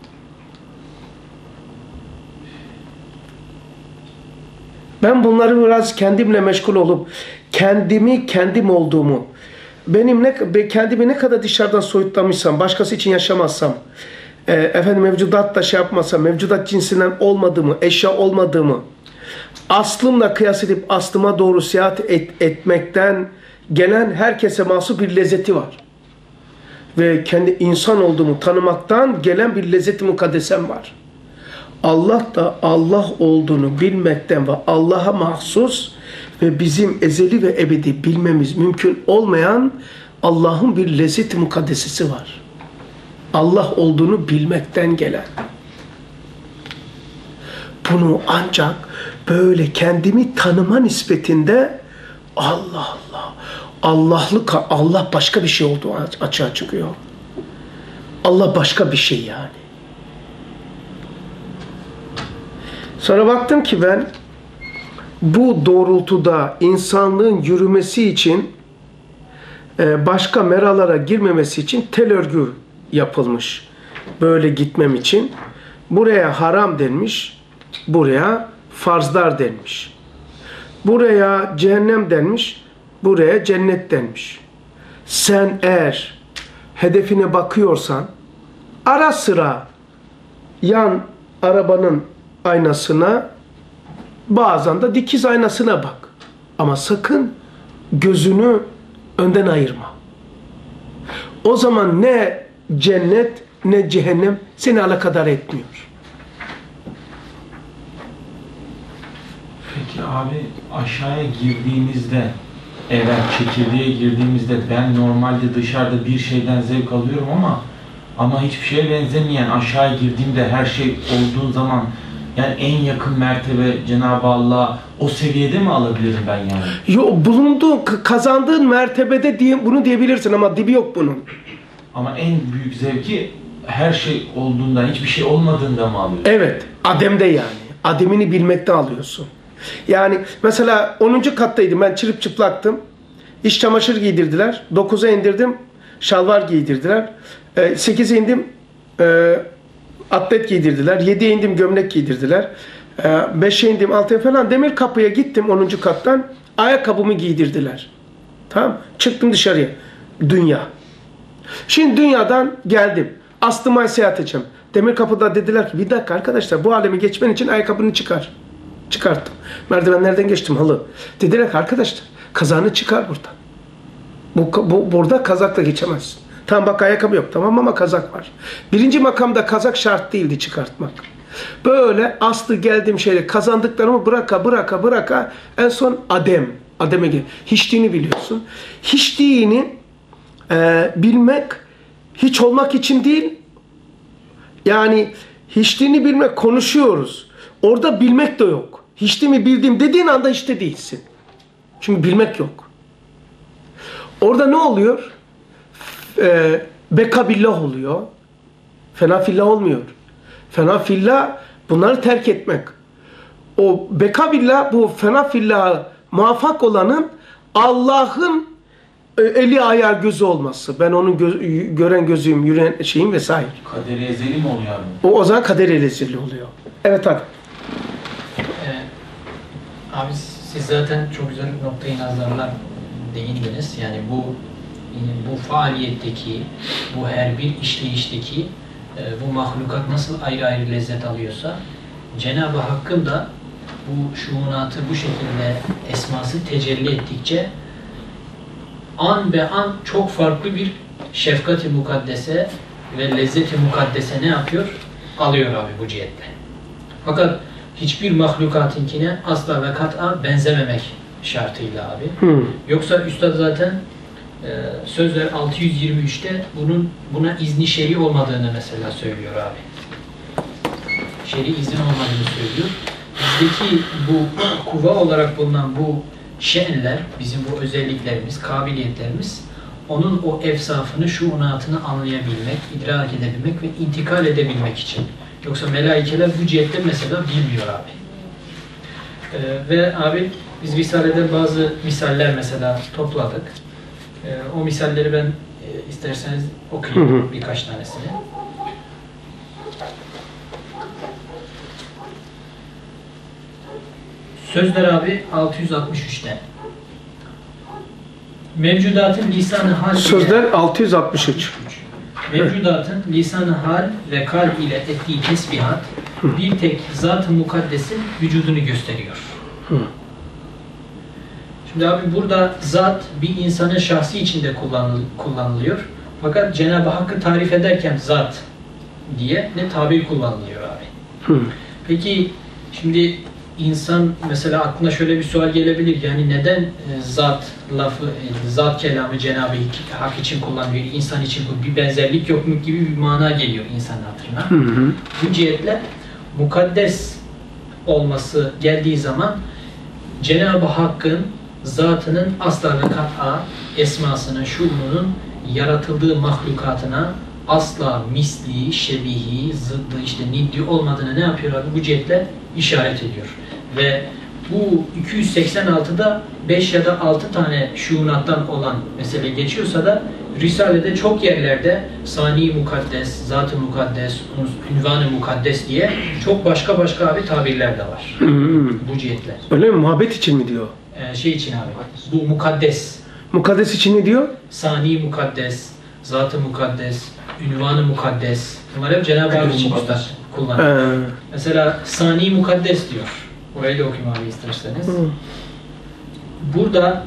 [SPEAKER 1] Ben bunları biraz kendimle meşgul olup kendimi kendim olduğumu, benim ne kendimi ne kadar dışarıdan soyutlamışsam, başkası için yaşamazsam, e, efendim mevcudatla şey yapmasam, mevcudat cinsinden olmadığımı, eşya olmadığımı, aslımla kıyas edip aslıma doğru seyahat et, etmekten gelen herkese mahsus bir lezzeti var. Ve kendi insan olduğumu tanımaktan gelen bir lezzet-i mukaddesem var. Allah da Allah olduğunu bilmekten ve Allah'a mahsus ve bizim ezeli ve ebedi bilmemiz mümkün olmayan Allah'ın bir lezzet-i mukaddesesi var. Allah olduğunu bilmekten gelen. Bunu ancak böyle kendimi tanıma nispetinde Allah Allah, Allah'lık, Allah başka bir şey olduğu açığa çıkıyor. Allah başka bir şey yani. Sonra baktım ki ben bu doğrultuda insanlığın yürümesi için başka meralara girmemesi için tel örgü yapılmış. Böyle gitmem için. Buraya haram denmiş, buraya farzlar denmiş. Buraya cehennem denmiş, buraya cennet denmiş. Sen eğer hedefine bakıyorsan ara sıra yan arabanın aynasına, bazen de dikiz aynasına bak. Ama sakın gözünü önden ayırma. O zaman ne cennet ne cehennem seni alakadar etmiyor.
[SPEAKER 3] Peki abi, aşağıya girdiğimizde, eğer çekirdeğe girdiğimizde ben normalde dışarıda bir şeyden zevk alıyorum ama ama hiçbir şeye benzemeyen aşağıya girdiğimde her şey olduğu zaman yani en yakın mertebe Cenab-ı Allah o seviyede mi alabilirim ben yani?
[SPEAKER 1] Yok, bulunduğun, kazandığın mertebede diye, bunu diyebilirsin ama dibi yok bunun.
[SPEAKER 3] Ama en büyük zevki her şey olduğunda, hiçbir şey olmadığında mı alıyorsun?
[SPEAKER 1] Evet, Adem'de yani. Adem'ini bilmekte alıyorsun. Yani mesela onuncu kattaydım, ben çırıp çıplaktım. İç çamaşır giydirdiler. dokuza indirdim, şalvar giydirdiler. sekize indim, e, atlet giydirdiler. yediye indim, gömlek giydirdiler. beşe indim, altıya falan demir kapıya gittim onuncu kattan. Ayakkabımı giydirdiler. Tamam, çıktım dışarıya. Dünya. Şimdi dünyadan geldim. Aslıma seyahat edeceğim. Demir kapıda dediler ki bir dakika arkadaşlar, bu alemi geçmen için ayakkabını çıkar. Çıkarttım. Merdivenlerden geçtim, halı. Dediler ki arkadaşlar kazağını çıkar buradan. Bu, bu, burada kazakla geçemezsin. Tamam bak, ayakkabı yok tamam ama kazak var. Birinci makamda kazak şart değildi çıkartmak. Böyle aslı geldiğim şeyle kazandıklarımı bıraka bıraka bıraka en son Adem. Adem'e gel. Hiçliğini biliyorsun. Hiçliğini e, bilmek hiç olmak için değil. Yani hiçliğini bilmek, konuşuyoruz. Orada bilmek de yok. Hiçliğimi bildiğim dediğin anda işte değilsin. Çünkü bilmek yok. Orada ne oluyor? E, beka billah oluyor. Fena fillah olmuyor. Fena fillah bunları terk etmek. O beka billah, bu fena fillaha muvaffak olanın Allah'ın eli ayağı gözü olması. Ben onun göz, gören gözüyüm, yürüyen şeyim vesaire.
[SPEAKER 3] Kader-i ezeli mi oluyor abi?
[SPEAKER 1] O, o zaman kader-i ezeli oluyor. Evet abi.
[SPEAKER 2] Ee, abi siz zaten çok güzel noktayı nazarlar değindiniz. Yani bu bu faaliyetteki, bu her bir işleyişteki bu mahlukat nasıl ayrı ayrı lezzet alıyorsa, Cenab-ı Hakk'ın da bu şuunatı bu şekilde esması tecelli ettikçe an be an çok farklı bir şefkat-i mukaddese ve lezzet-i mukaddese ne yapıyor? Alıyor abi bu cihetle. Fakat hiçbir mahlukatinkine asla ve kat'a benzememek şartıyla abi.
[SPEAKER 1] Hmm.
[SPEAKER 2] Yoksa Üstad zaten e, Sözler altı yüz yirmi üçte bunun buna izni şer'i olmadığını mesela söylüyor abi. Şer'i izin olmadığını söylüyor. Bizdeki bu kuva olarak bulunan bu şenler, bizim bu özelliklerimiz, kabiliyetlerimiz, onun o efsafını, şuunatını anlayabilmek, idrak edebilmek ve intikal edebilmek için. Yoksa melaikeler bu cihetten mesela bilmiyor abi. Ee, ve abi biz Risale'de bazı misaller mesela topladık. Ee, o misalleri ben e, isterseniz okuyayım hı hı. birkaç tanesini. Sözler abi altı yüz altmış üçte. Mevcudatın lisan-ı hal
[SPEAKER 1] Sözler ile, altı yüz altmış üç.
[SPEAKER 2] Mevcudatın lisan-ı hal ve kalb ile ettiği tesbihat Hı. bir tek zat-ı mukaddesin vücudunu gösteriyor. Hı. Şimdi abi burada zat bir insanın şahsi içinde kullanılıyor. Fakat Cenab-ı Hakk'ı tarif ederken zat diye ne tabir kullanılıyor abi. Hı. Peki şimdi İnsan mesela aklına şöyle bir sual gelebilir. Yani neden e, zat lafı, e, zat kelamı Cenab-ı Hak için kullanılıyor, insan için bir benzerlik yok mu gibi bir mana geliyor insanın hatırına. Hı hı. Bu cihetle mukaddes olması geldiği zaman Cenab-ı Hakk'ın zatının asla ve kat'a, esmasının, şuununun yaratıldığı mahlukatına asla misli, şebihi, zıddı, işte niddi olmadığını ne yapıyor abi? Bu cihetle işaret ediyor. Ve Bu iki yüz seksen altıda beş ya da altı tane şuunattan olan mesele geçiyorsa da Risale'de çok yerlerde sani mukaddes, zat-ı mukaddes, ünvan-ı mukaddes diye çok başka başka abi tabirler de var.
[SPEAKER 1] Hmm.
[SPEAKER 2] Bu cihetler.
[SPEAKER 1] Öyle mi? Muhabbet için mi diyor?
[SPEAKER 2] Ee, şey için abi, bu mukaddes.
[SPEAKER 1] Mukaddes için ne diyor?
[SPEAKER 2] Sani mukaddes, zat-ı mukaddes, ünvan-ı mukaddes. Bunlar hep Cenab-ı Hak için üstad kullanıyor.
[SPEAKER 1] Ee,
[SPEAKER 2] Mesela sani mukaddes diyor. Orayı da okuyayım abi isterseniz.
[SPEAKER 1] hmm.
[SPEAKER 2] Burada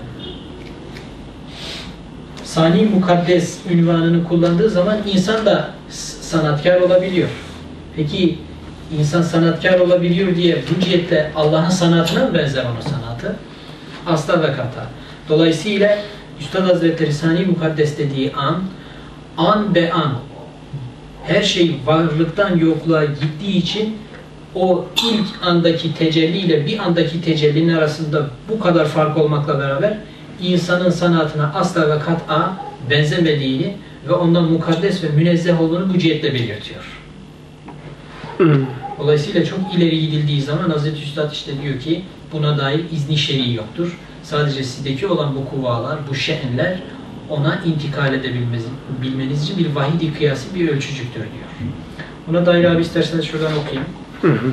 [SPEAKER 2] sani mukaddes ünvanını kullandığı zaman insan da sanatkar olabiliyor. Peki insan sanatkar olabiliyor diye bu cihetle Allah'ın sanatına mı benzer onun sanatı? Asla ve kata. Dolayısıyla Üstad Hazretleri sani mukaddes dediği an, an be an her şey varlıktan yokluğa gittiği için o ilk andaki tecelli ile bir andaki tecellinin arasında bu kadar fark olmakla beraber insanın sanatına asla ve kat'a benzemediğini ve ondan mukaddes ve münezzeh olduğunu bu cihetle belirtiyor.
[SPEAKER 1] Hmm.
[SPEAKER 2] Dolayısıyla çok ileri gidildiği zaman Hazreti Üstad işte diyor ki buna dair izni şer'i yoktur. Sadece sizdeki olan bu kuvalar, bu şe'nler ona intikal edebilmeniz için bir vahid-i kıyası bir ölçücüktür diyor. Buna dair abi isterseniz şuradan okuyayım.
[SPEAKER 1] Hı hı.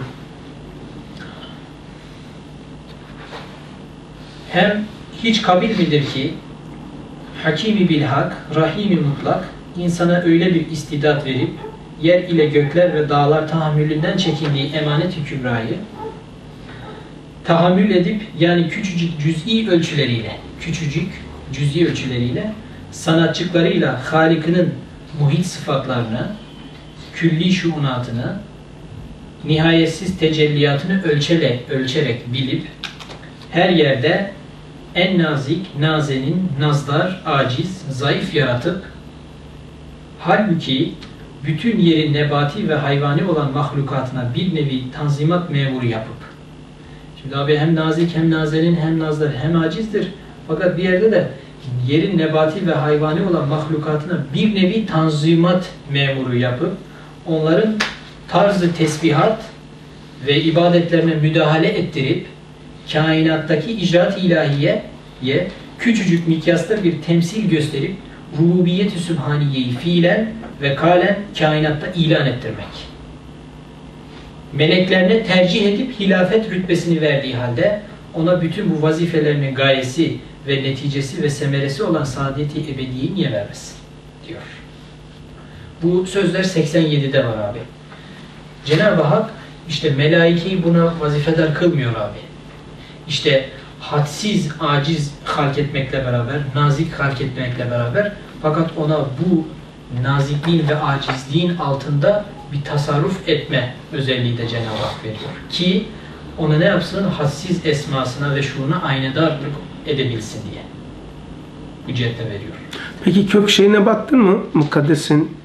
[SPEAKER 2] Hem hiç kabil midir ki Hakimi bilhak, Rahimi mutlak insana öyle bir istidat verip yer ile gökler ve dağlar tahammülünden çekindiği emanet-i kübrayı tahammül edip yani küçücük cüz'i ölçüleriyle küçücük cüz'i ölçüleriyle sanatçıklarıyla Halik'inin muhit sıfatlarını, külli şuunatını, nihayetsiz tecelliyatını ölçerek, ölçerek bilip her yerde en nazik, nazenin, nazdar, aciz, zayıf yaratıp halbuki bütün yeri nebati ve hayvani olan mahlukatına bir nevi tanzimat memuru yapıp şimdi abi hem nazik hem nazenin hem nazdar hem acizdir fakat bir yerde de yerin nebati ve hayvani olan mahlukatına bir nevi tanzimat memuru yapıp onların tarzı tesbihat ve ibadetlerine müdahale ettirip kainattaki icraat-ı ilahiyeye küçücük mikyasta bir temsil gösterip rububiyet-i sübhaniyeyi fiilen ve kalen kainatta ilan ettirmek. Meleklerine tercih edip hilafet rütbesini verdiği halde ona bütün bu vazifelerinin gayesi ve neticesi ve semeresi olan saadet-i ebediyi niye vermesin? Diyor. Bu sözler seksen yedide var abi. Cenab-ı Hak işte melaikeyi buna vazifedar kılmıyor abi. İşte hadsiz, aciz halk etmekle beraber, nazik halk etmekle beraber fakat ona bu nazikliğin ve acizliğin altında bir tasarruf etme özelliği de Cenab-ı Hak veriyor. Ki ona ne yapsın? Hadsiz esmasına ve şuuruna aynadarlık edebilsin diye. Bu cihette veriyor.
[SPEAKER 1] Peki kök şeyine baktın mı? Mukaddes'in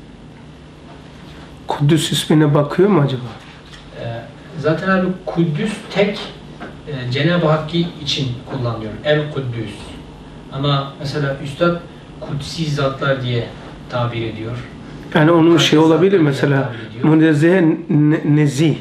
[SPEAKER 1] Kuddüs ismine bakıyor mu acaba?
[SPEAKER 2] Ee, zaten abi Kuddüs tek e, Cenab-ı Hakk'ı için kullanıyor. El-Kuddüs. Ama mesela Üstad kutsi zatlar diye tabir ediyor.
[SPEAKER 1] Yani onun
[SPEAKER 2] Kadis
[SPEAKER 1] şey olabilir
[SPEAKER 2] zatlar
[SPEAKER 1] mesela
[SPEAKER 2] diye tabir ediyor.
[SPEAKER 1] Münezzehe ne- nezih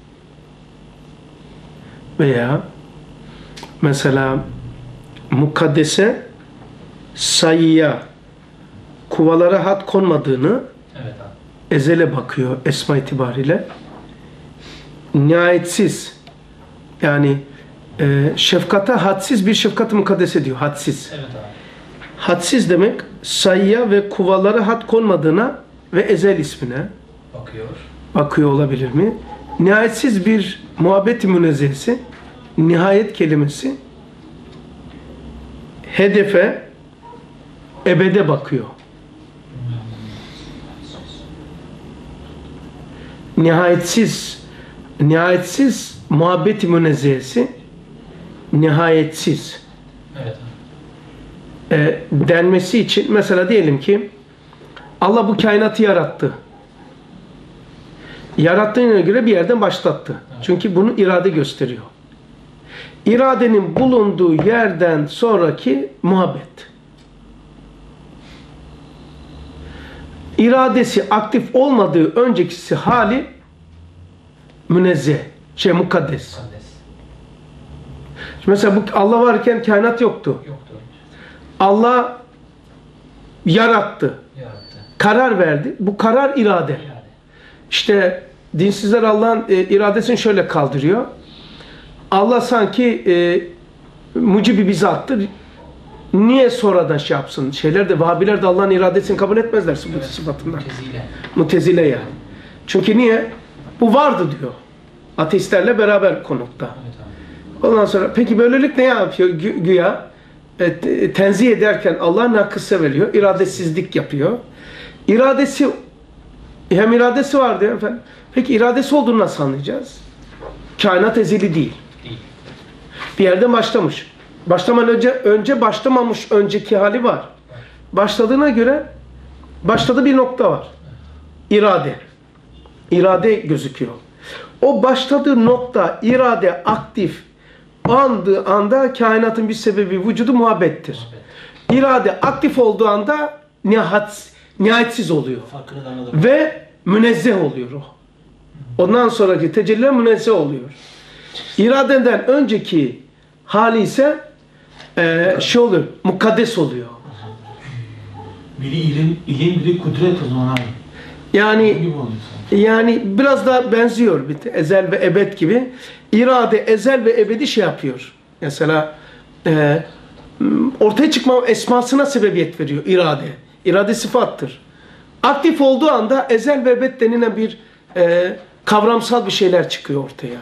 [SPEAKER 1] veya mesela mukaddese sayıya kuvalara had konmadığını
[SPEAKER 2] Evet abi.
[SPEAKER 1] ezele bakıyor esma itibariyle. Nihayetsiz yani e, şefkata hadsiz bir şefkat-ı mukaddese diyor. Hadsiz.
[SPEAKER 2] Evet abi.
[SPEAKER 1] Hadsiz demek sayıya ve kuvalara had konmadığına ve ezel ismine
[SPEAKER 2] Bakıyor.
[SPEAKER 1] bakıyor olabilir mi? Nihayetsiz bir muhabbet-i münezzehesi, nihayet kelimesi hedefe, ebede bakıyor. Nihayetsiz, nihayetsiz muhabbet-i münezzehesi, nihayetsiz
[SPEAKER 2] Evet abi.
[SPEAKER 1] e, denmesi için mesela diyelim ki Allah bu kainatı yarattı. Yarattığına göre bir yerden başlattı. Çünkü bunu irade gösteriyor. İradenin bulunduğu yerden sonraki muhabbet. İradesi aktif olmadığı öncekisi hali münezzeh, şey mukaddes.
[SPEAKER 2] Mukaddes.
[SPEAKER 1] Mesela bu Allah varken kainat yoktu.
[SPEAKER 2] Yoktu.
[SPEAKER 1] Allah yarattı.
[SPEAKER 2] Yarattı.
[SPEAKER 1] Karar verdi. Bu karar irade.
[SPEAKER 2] İrade.
[SPEAKER 1] İşte dinsizler Allah'ın e, iradesini şöyle kaldırıyor. Allah sanki e, mucibi bizattır. Niye sonradan şey yapsın? Şeyler de Vahabiler de Allah'ın iradesini kabul etmezler bu
[SPEAKER 2] Evet,
[SPEAKER 1] sıfatından.
[SPEAKER 2] Mutezile.
[SPEAKER 1] Mutezile yani. Çünkü niye? Bu vardı diyor. Ateistlerle beraber konukta.
[SPEAKER 2] Evet abi.
[SPEAKER 1] Ondan sonra peki böylelik ne yapıyor Gü güya? E, tenzih ederken Allah nakısa veriyor. İradesizlik yapıyor. İradesi hem iradesi var diyor efendim. Peki iradesi olduğunu nasıl anlayacağız? Kainat ezeli değil.
[SPEAKER 2] Değil.
[SPEAKER 1] Bir yerde başlamış. Başlamadan önce önce başlamamış önceki hali var. Başladığına göre başladığı bir nokta var. İrade. İrade gözüküyor. O başladığı nokta irade aktif andığı anda kainatın bir sebebi vücudu muhabbettir. İrade aktif olduğu anda nihayet, nihayetsiz oluyor.
[SPEAKER 4] Farkını da anladım.
[SPEAKER 1] Ve münezzeh oluyor o. Ondan sonraki tecelliler münezzeh oluyor. İradeden önceki hali ise e, şey oluyor, mukaddes oluyor.
[SPEAKER 3] Biri ilim, ilim biri kudret o zaman abi.
[SPEAKER 1] Yani
[SPEAKER 3] Ne gibi oluyor sen?
[SPEAKER 1] yani biraz da benziyor bir ezel ve ebed gibi. İrade ezel ve ebedi şey yapıyor. Mesela e, ortaya çıkma esmasına sebebiyet veriyor irade. İrade sıfattır. Aktif olduğu anda ezel ve ebed denilen bir e, kavramsal bir şeyler çıkıyor ortaya.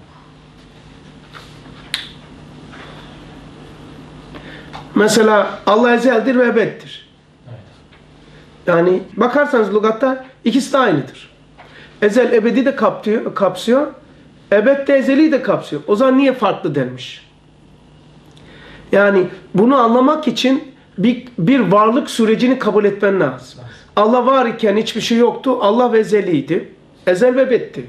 [SPEAKER 1] Mesela Allah ezeldir ve ebeddir. Yani bakarsanız lügatta ikisi de aynıdır. Ezel ebedi de kapsıyor, kapsıyor. Ebed de ezeli de kapsıyor. O zaman niye farklı denmiş? Yani bunu anlamak için bir, bir varlık sürecini kabul etmen lazım. Allah var iken hiçbir şey yoktu. Allah ezeliydi. Ezel ve ebeddi.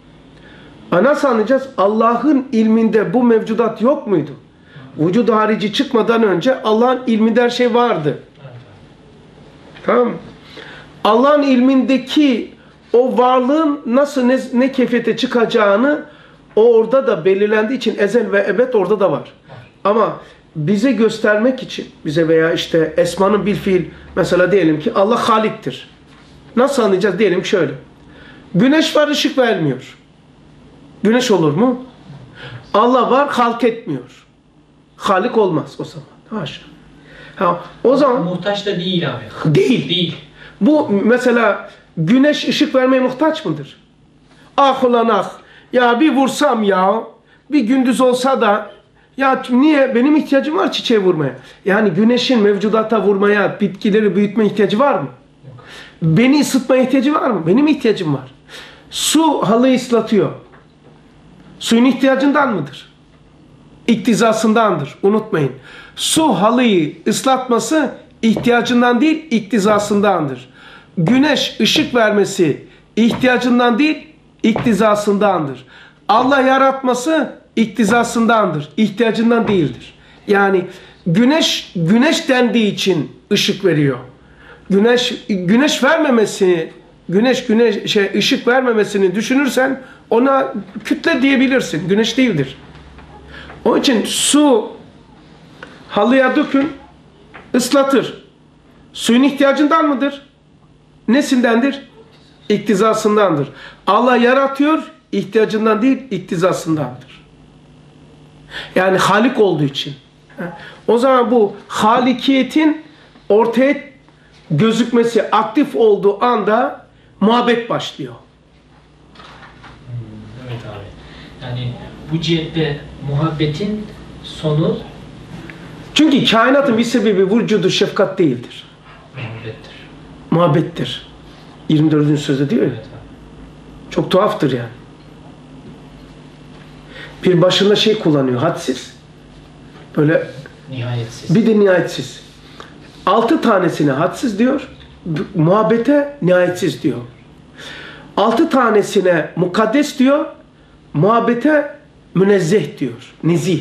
[SPEAKER 1] Nasıl anlayacağız? Allah'ın ilminde bu mevcudat yok muydu? Vücud harici çıkmadan önce Allah'ın ilminde her şey vardı. Tamam mı? Allah'ın ilmindeki o varlığın nasıl ne, ne keyfiyete çıkacağını o orada da belirlendiği için ezel ve ebed orada da var. Ama bize göstermek için bize veya işte esmanın bir fiil mesela diyelim ki Allah Halik'tir. Nasıl anlayacağız? Diyelim ki şöyle. Güneş var, ışık vermiyor. Güneş olur mu? Allah var, halk etmiyor. Halik olmaz o zaman. Haşa. Ha, o zaman
[SPEAKER 2] Muhtaç da değil abi.
[SPEAKER 1] değil.
[SPEAKER 2] Değil.
[SPEAKER 1] Bu mesela güneş ışık vermeye muhtaç mıdır? Ah ulan ah. Ya bir vursam ya. Bir gündüz olsa da ya niye? Benim ihtiyacım var çiçeğe vurmaya. Yani güneşin mevcudata vurmaya, bitkileri büyütme ihtiyacı var mı?
[SPEAKER 2] Yok.
[SPEAKER 1] Beni ısıtmaya ihtiyacı var mı? Benim ihtiyacım var. Su halıyı ıslatıyor. Suyun ihtiyacından mıdır? İktizasındandır. Unutmayın. Su halıyı ıslatması ihtiyacından değil, iktizasındandır. Güneş ışık vermesi ihtiyacından değil, iktizasındandır. Allah yaratması iktizasındandır, ihtiyacından değildir. Yani güneş güneş dendiği için ışık veriyor. Güneş güneş vermemesi, güneş güneş şey ışık vermemesini düşünürsen ona kütle diyebilirsin. Güneş değildir. Onun için su halıya dökün, ıslatır. Suyun ihtiyacından mıdır? Nesindendir? İktizasındandır. Allah yaratıyor, ihtiyacından değil, iktizasındandır. Yani Halik olduğu için. O zaman bu Halikiyetin ortaya gözükmesi, aktif olduğu anda muhabbet başlıyor.
[SPEAKER 2] Evet abi. Yani bu cihette muhabbetin sonu
[SPEAKER 1] Çünkü kainatın bir sebebi vücudu şefkat değildir.
[SPEAKER 2] muhabbettir.
[SPEAKER 1] Muhabbettir. yirmi dördüncü sözde diyor ya.
[SPEAKER 2] Evet abi.
[SPEAKER 1] Çok tuhaftır yani. Bir başında şey kullanıyor, hadsiz. Böyle
[SPEAKER 2] Nihayetsiz.
[SPEAKER 1] bir de nihayetsiz. Altı tanesine hadsiz diyor, muhabbete nihayetsiz diyor. Altı tanesine mukaddes diyor, muhabbete münezzeh diyor, nezih.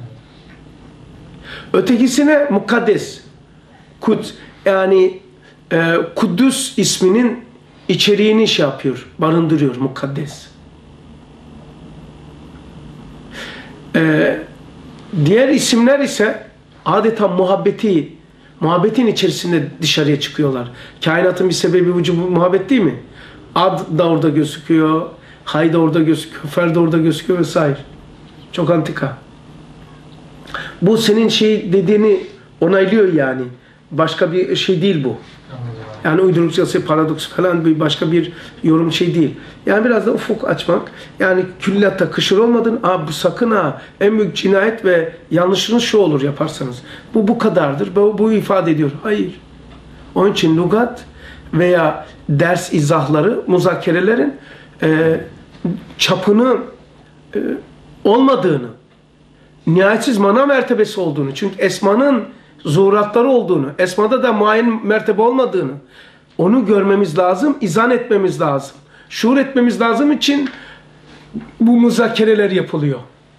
[SPEAKER 1] Ötekisine mukaddes, kud, yani e, Kuddüs isminin içeriğini şey yapıyor, barındırıyor, mukaddes. E, Diğer isimler ise adeta muhabbeti, muhabbetin içerisinde dışarıya çıkıyorlar. Kainatın bir sebebi vücubu muhabbet değil mi? Ad da orada gözüküyor, hay da orada gözüküyor, fer de orada gözüküyor vesaire. Çok antika. Bu senin şey dediğini onaylıyor yani. Başka bir şey değil bu. Yani uydurukçası, paradoks falan bir başka bir yorum şey değil. Yani biraz da ufuk açmak. Yani külliyata kışır olmadın. Aa bu sakın ha. En büyük cinayet ve yanlışınız şu olur yaparsanız. Bu bu kadardır. Bu, bu ifade ediyor. Hayır. Onun için lugat veya ders izahları, muzakerelerin e, çapını e, olmadığını, nihayetsiz mana mertebesi olduğunu, çünkü esmanın zuhuratları olduğunu, esmada da muayyen mertebe olmadığını, onu görmemiz lazım, izan etmemiz lazım. Şuur etmemiz lazım için bu müzakereler yapılıyor.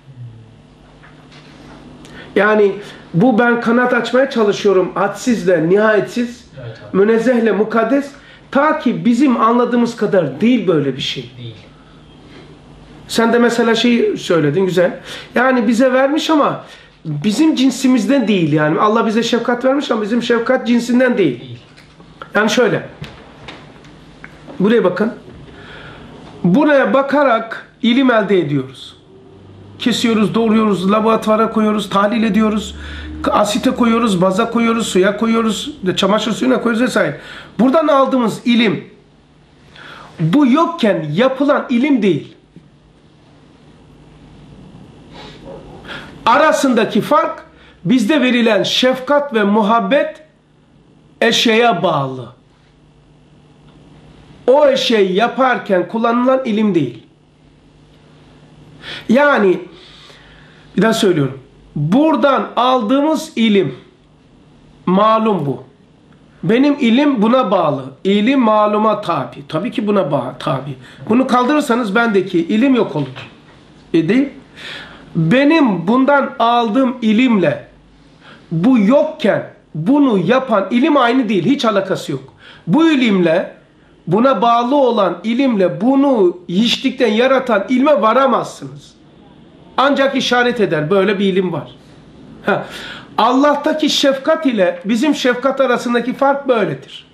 [SPEAKER 1] Yani bu ben kanat açmaya çalışıyorum hadsizle, nihayetsiz, evet, münezzehle, mukaddes, ta ki bizim anladığımız kadar değil böyle bir şey. Değil. Sen de mesela şeyi söyledin, güzel. Yani bize vermiş ama bizim cinsimizden değil yani. Allah bize şefkat vermiş ama bizim şefkat cinsinden değil. değil. Yani şöyle. Buraya bakın. Buraya bakarak ilim elde ediyoruz. Kesiyoruz, doğruyoruz, laboratuvara koyuyoruz, tahlil ediyoruz. Asite koyuyoruz, baza koyuyoruz, suya koyuyoruz, çamaşır suyuna koyuyoruz vesaire. Buradan aldığımız ilim bu yokken yapılan ilim değil. Arasındaki fark bizde verilen şefkat ve muhabbet eşeğe bağlı. O eşeği yaparken kullanılan ilim değil. Yani bir daha söylüyorum. Buradan aldığımız ilim malum bu. Benim ilim buna bağlı. İlim maluma tabi. Tabii ki buna bağlı, tabi. Bunu kaldırırsanız bendeki ilim yok olur. E değil. Benim bundan aldığım ilimle bu yokken bunu yapan ilim aynı değil. Hiç alakası yok. Bu ilimle buna bağlı olan ilimle bunu hiçlikten yaratan ilme varamazsınız. Ancak işaret eder. Böyle bir ilim var. Ha. Allah'taki şefkat ile bizim şefkat arasındaki fark böyledir.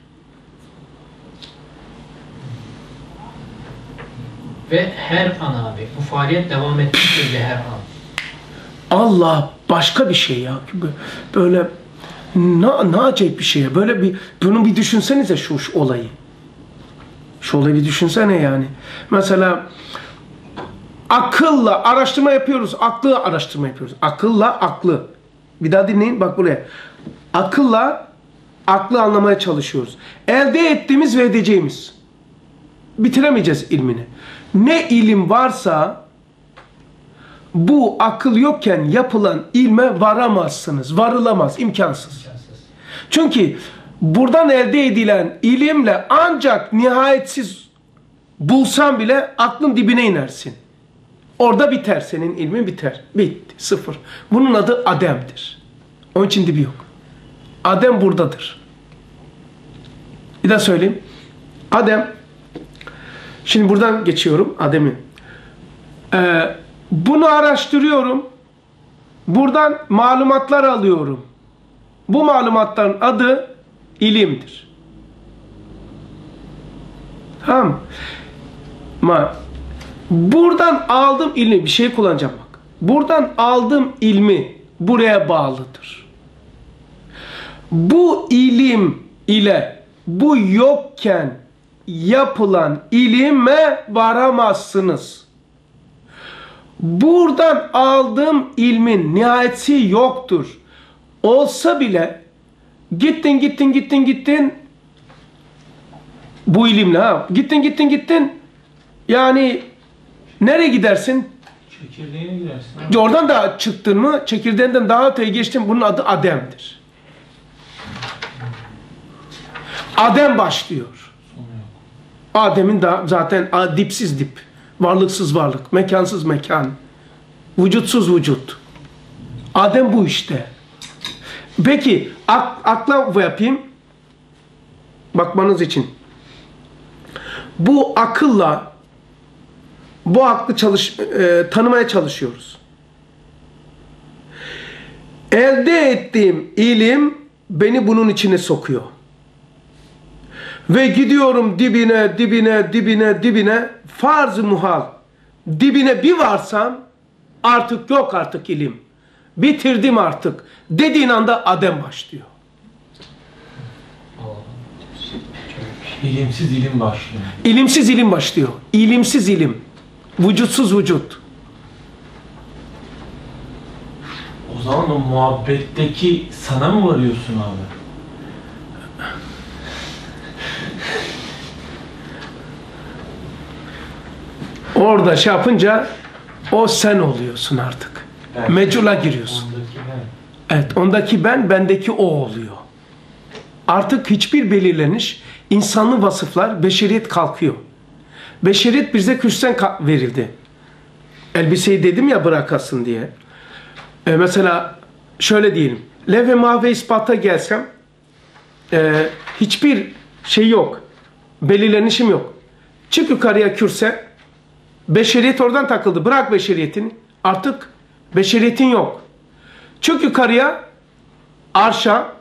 [SPEAKER 2] Ve her an abi. Bu faaliyet devam etmek üzere her an.
[SPEAKER 1] Allah başka bir şey ya. Böyle ne, ne acayip bir şey ya. Böyle bir, bunu bir düşünsenize şu, şu olayı. Şu olayı bir düşünsene yani. Mesela akılla araştırma yapıyoruz. Aklı araştırma yapıyoruz. Akılla aklı. Bir daha dinleyin bak buraya. Akılla aklı anlamaya çalışıyoruz. Elde ettiğimiz ve edeceğimiz. Bitiremeyeceğiz ilmini. Ne ilim varsa bu akıl yokken yapılan ilme varamazsınız. Varılamaz. İmkansız. Çünkü buradan elde edilen ilimle ancak nihayetsiz bulsan bile aklın dibine inersin. Orada biter. Senin ilmin biter. Bitti. Sıfır. Bunun adı Adem'dir. Onun için dibi yok. Adem buradadır. Bir daha söyleyeyim. Adem, şimdi buradan geçiyorum Adem'i. Ee, bunu araştırıyorum. Buradan malumatlar alıyorum. Bu malumatların adı ilimdir. Tamam. Ma buradan aldığım ilmi, bir şey kullanacağım bak. Buradan aldığım ilmi buraya bağlıdır. Bu ilim ile bu yokken yapılan ilime varamazsınız. Buradan aldığım ilmin nihayeti yoktur. Olsa bile gittin gittin gittin gittin bu ilimle ha gittin gittin gittin yani nereye gidersin?
[SPEAKER 3] Çekirdeğine gidersin.
[SPEAKER 1] Oradan da çıktın mı çekirdeğinden daha öteye geçtin, bunun adı Adem'dir. Adem başlıyor. Adem'in da zaten dipsiz dip, varlıksız varlık, mekansız mekan, vücutsuz vücut. Adem bu işte. Peki ak akla yapayım bakmanız için. Bu akılla bu aklı çalış, e, tanımaya çalışıyoruz. elde ettiğim ilim beni bunun içine sokuyor. Ve gidiyorum dibine, dibine, dibine, dibine, farz-ı muhal. Dibine bir varsam artık yok artık ilim. Bitirdim artık. Dediğin anda adem başlıyor.
[SPEAKER 3] İlimsiz ilim başlıyor.
[SPEAKER 1] İlimsiz ilim başlıyor. İlimsiz ilim. Vücutsuz vücut.
[SPEAKER 3] O zaman o muhabbetteki sana mı varıyorsun abi?
[SPEAKER 1] Orada şey yapınca o sen oluyorsun artık.
[SPEAKER 3] Evet.
[SPEAKER 1] Mecula giriyorsun.
[SPEAKER 3] Ondaki ben.
[SPEAKER 1] Evet, ondaki ben, bendeki o oluyor. Artık hiçbir belirleniş, insanlı vasıflar, beşeriyet kalkıyor. Beşeriyet bize küsten verildi. Elbiseyi dedim ya bırakasın diye. E mesela şöyle diyelim. Levh-i mahve ispata gelsem e, hiçbir şey yok. Belirlenişim yok. Çık yukarıya kürse beşeriyet oradan takıldı. Bırak beşeriyetini. Artık beşeriyetin yok. Çık yukarıya arşa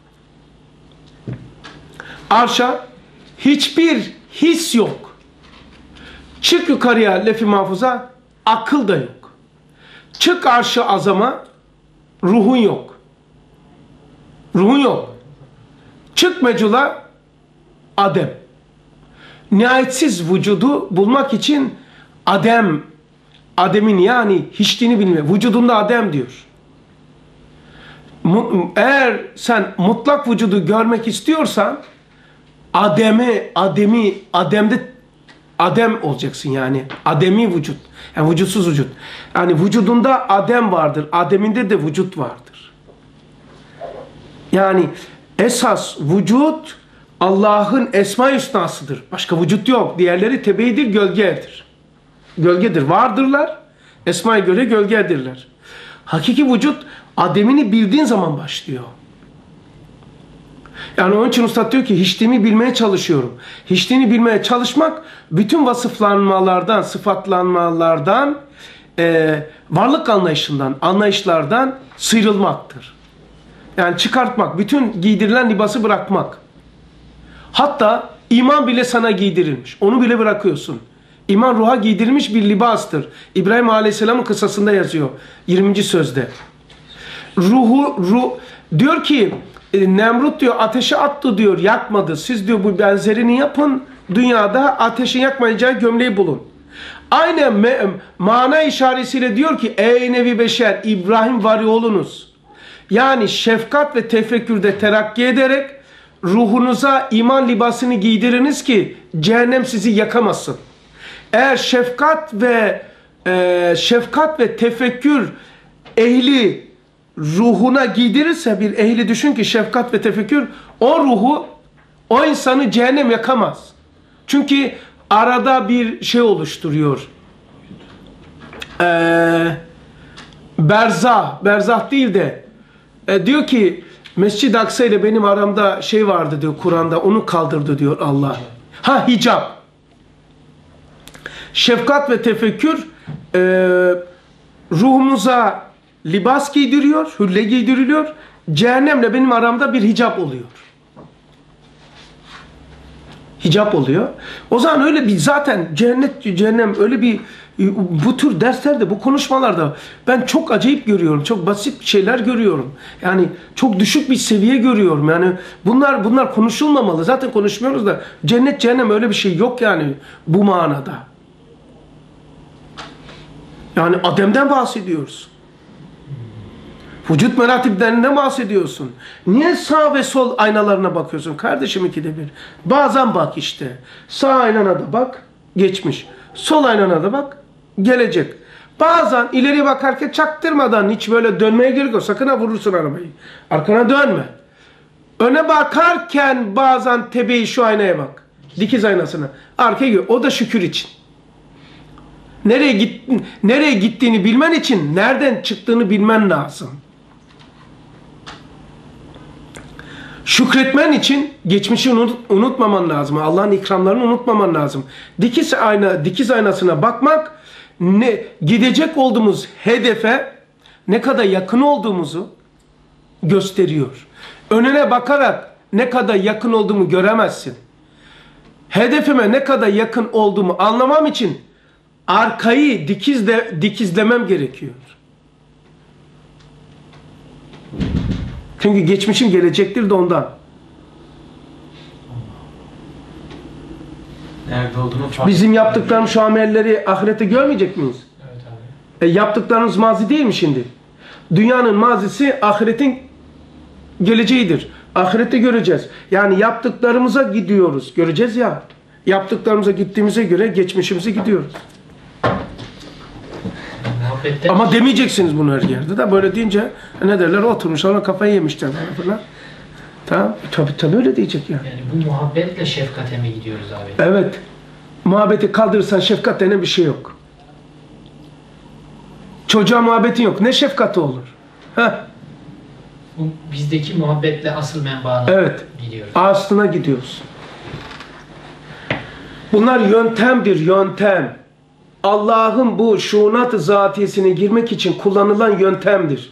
[SPEAKER 1] arşa hiçbir his yok. Çık yukarıya lef-i mahfuza akıl da yok. Çık arş-ı azama ruhun yok. Ruhun yok. Çık mecula adem. Nihayetsiz vücudu bulmak için adem, ademin yani hiçliğini bilme. Vücudunda adem diyor. Eğer sen mutlak vücudu görmek istiyorsan ademi, ademi, ademde adem olacaksın yani. Ademi vücut. Yani vücutsuz vücut. Yani vücudunda adem vardır. Ademinde de vücut vardır. Yani esas vücut Allah'ın esma-i hüsnasıdır. Başka vücut yok. Diğerleri tebeidir, gölgedir. Gölgedir. Vardırlar. Esma'ya göre gölgedirler. Hakiki vücut ademini bildiğin zaman başlıyor. Yani onun için Üstad diyor ki hiçliğimi bilmeye çalışıyorum. Hiçliğini bilmeye çalışmak bütün vasıflanmalardan, sıfatlanmalardan, e, varlık anlayışından, anlayışlardan sıyrılmaktır. Yani çıkartmak, bütün giydirilen libası bırakmak. Hatta iman bile sana giydirilmiş. Onu bile bırakıyorsun. İman ruha giydirilmiş bir libastır. İbrahim Aleyhisselam'ın kıssasında yazıyor. yirminci sözde. Ruhu, ruh, diyor ki Nemrut diyor ateşe attı diyor yakmadı. Siz diyor bu benzerini yapın. Dünyada ateşin yakmayacağı gömleği bulun. Aynı mana işaretiyle diyor ki ey nevi beşer İbrahim vari olunuz. Yani şefkat ve tefekkürde terakki ederek ruhunuza iman libasını giydiriniz ki cehennem sizi yakamasın. Eğer şefkat ve e, şefkat ve tefekkür ehli ruhuna giydirirse bir ehli düşün ki şefkat ve tefekkür o ruhu o insanı cehennem yakamaz. Çünkü arada bir şey oluşturuyor. Ee, berzah, berzah değil de e, diyor ki Mescid-i Aksa ile benim aramda şey vardı diyor Kur'an'da onu kaldırdı diyor Allah. Ha hicap. Şefkat ve tefekkür e, ruhumuza libas giydiriyor, hülle giydiriliyor. Cehennemle benim aramda bir hicap oluyor. Hicap oluyor. O zaman öyle bir zaten cennet, cehennem öyle bir bu tür derslerde, bu konuşmalarda ben çok acayip görüyorum. Çok basit şeyler görüyorum. Yani çok düşük bir seviye görüyorum. Yani bunlar bunlar konuşulmamalı. Zaten konuşmuyoruz da cennet, cehennem öyle bir şey yok yani bu manada. Yani Adem'den bahsediyoruz. Vücut meratiplerinden bahsediyorsun. Niye sağ ve sol aynalarına bakıyorsun? Kardeşim ikide bir. Bazen bak işte. Sağ aynana da bak. Geçmiş. Sol aynana da bak. Gelecek. Bazen ileri bakarken çaktırmadan hiç böyle dönmeye gerek yok. Sakın ha vurursun arabayı. Arkana dönme. Öne bakarken bazen tebeyi şu aynaya bak. Dikiz aynasına. Arkaya gör. O da şükür için. Nereye gittin, nereye gittiğini bilmen için nereden çıktığını bilmen lazım. Şükretmen için geçmişi unut, unutmaman lazım. Allah'ın ikramlarını unutmaman lazım. Dikiz ayna, dikiz aynasına bakmak ne gidecek olduğumuz hedefe ne kadar yakın olduğumuzu gösteriyor. Önüne bakarak ne kadar yakın olduğumu göremezsin. Hedefime ne kadar yakın olduğumu anlamam için arkayı dikizle, dikizlemem gerekiyor. Çünkü geçmişim gelecektir de ondan.
[SPEAKER 3] Nerede olduğunu fark
[SPEAKER 1] Bizim yaptıklarımız şu amelleri ahirette görmeyecek miyiz?
[SPEAKER 2] Evet abi.
[SPEAKER 1] E, yaptıklarımız mazi değil mi şimdi? Dünyanın mazisi ahiretin geleceğidir. Ahirette göreceğiz. Yani yaptıklarımıza gidiyoruz. Göreceğiz ya. Yaptıklarımıza gittiğimize göre geçmişimize gidiyoruz.
[SPEAKER 2] Muhabbetten
[SPEAKER 1] Ama demeyeceksiniz bunu her yerde de. Böyle deyince ne derler? Oturmuş ona kafayı yemişler falan. Tamam. Tabii tabii öyle diyecek yani.
[SPEAKER 2] yani bu muhabbetle şefkate mi gidiyoruz abi?
[SPEAKER 1] Evet. Muhabbeti kaldırırsan şefkat denen bir şey yok. Çocuğa muhabbetin yok. Ne şefkati olur? Heh.
[SPEAKER 2] Bu bizdeki muhabbetle asıl menbaına
[SPEAKER 1] Evet.
[SPEAKER 2] gidiyoruz.
[SPEAKER 1] Aslına gidiyoruz. Bunlar yöntemdir, yöntem. Allah'ın bu şuunat-ı zatiyesine girmek için kullanılan yöntemdir.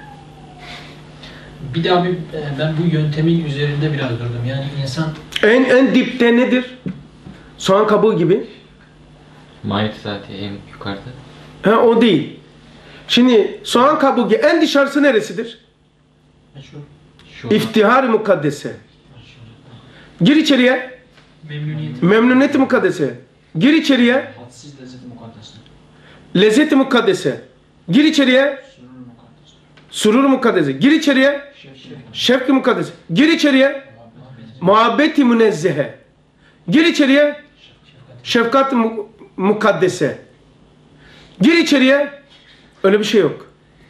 [SPEAKER 2] Bir de abi e, ben bu yöntemin üzerinde biraz durdum. Yani insan
[SPEAKER 1] En en dipte nedir? Soğan kabuğu gibi.
[SPEAKER 4] Manyetik zaten en yukarıda.
[SPEAKER 1] Ha, o değil. Şimdi soğan kabuğu gibi en dışarısı neresidir?
[SPEAKER 4] Şu
[SPEAKER 1] İftihar-ı mukaddese. Gir içeriye.
[SPEAKER 2] memnuniyet
[SPEAKER 1] Memnuniyet-i mukaddese. Gir içeriye.
[SPEAKER 5] Hadsiz lezzeti mukaddesine.
[SPEAKER 1] Lezzet-i mukaddese. Gir içeriye.
[SPEAKER 5] Sürur mukaddesine.
[SPEAKER 1] Surur-u mukaddese. Gir içeriye. Şefk-i mukaddese. Gir içeriye. Muhabbet-i münezzehe. Gir içeriye. Şefkat-i mu- mukaddese. Gir içeriye. Öyle bir şey yok.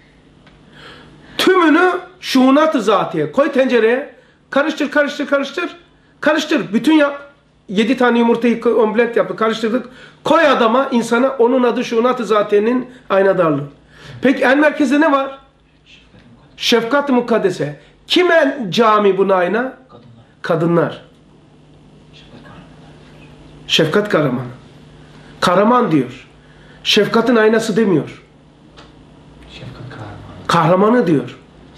[SPEAKER 1] Tümünü şuunat-ı zatiye. Koy tencereye. Karıştır, karıştır, karıştır. Karıştır. Bütün yap. Yedi tane yumurtayı omlet yaptık. Karıştırdık. Koy adama, insana. Onun adı şuunat-ı zatiyenin aynadarlığı. Peki en merkezde ne var? Şefkat-ı mukaddese. Kime cami buna ayna?
[SPEAKER 5] Kadınlar.
[SPEAKER 1] Kadınlar.
[SPEAKER 5] Şefkat kahramanlar.
[SPEAKER 1] Şefkat kahramanı. Kahraman diyor. Şefkatin aynası demiyor.
[SPEAKER 2] şefkat kahramanı.
[SPEAKER 1] Kahramanı diyor.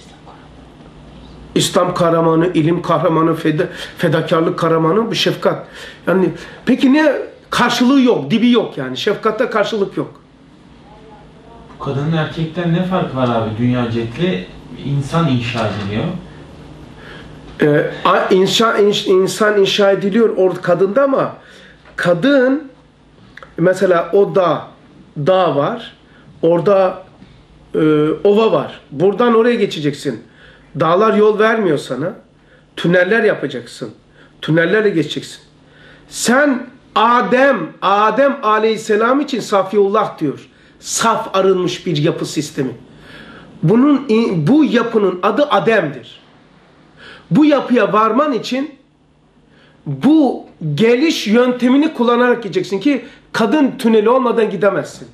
[SPEAKER 1] İslam kahramanı, ilim kahramanı, feda, fedakarlık kahramanı, bir şefkat. Yani peki ne? Karşılığı yok, dibi yok yani. Şefkatte karşılık yok.
[SPEAKER 3] Bu kadının erkekten ne farkı var abi? Dünya cetli insan inşa ediliyor.
[SPEAKER 1] Ee, a- inşa, inş- insan inşa ediliyor orada kadında ama kadın mesela o dağ, dağ var. Orada e, ova var. Buradan oraya geçeceksin. Dağlar yol vermiyor sana. Tüneller yapacaksın. Tünellerle geçeceksin. Sen Adem, Adem aleyhisselam için Safiyullah diyor. Saf arınmış bir yapı sistemi. Bunun bu yapının adı Adem'dir. Bu yapıya varman için bu geliş yöntemini kullanarak gideceksin ki kadın tüneli olmadan gidemezsin.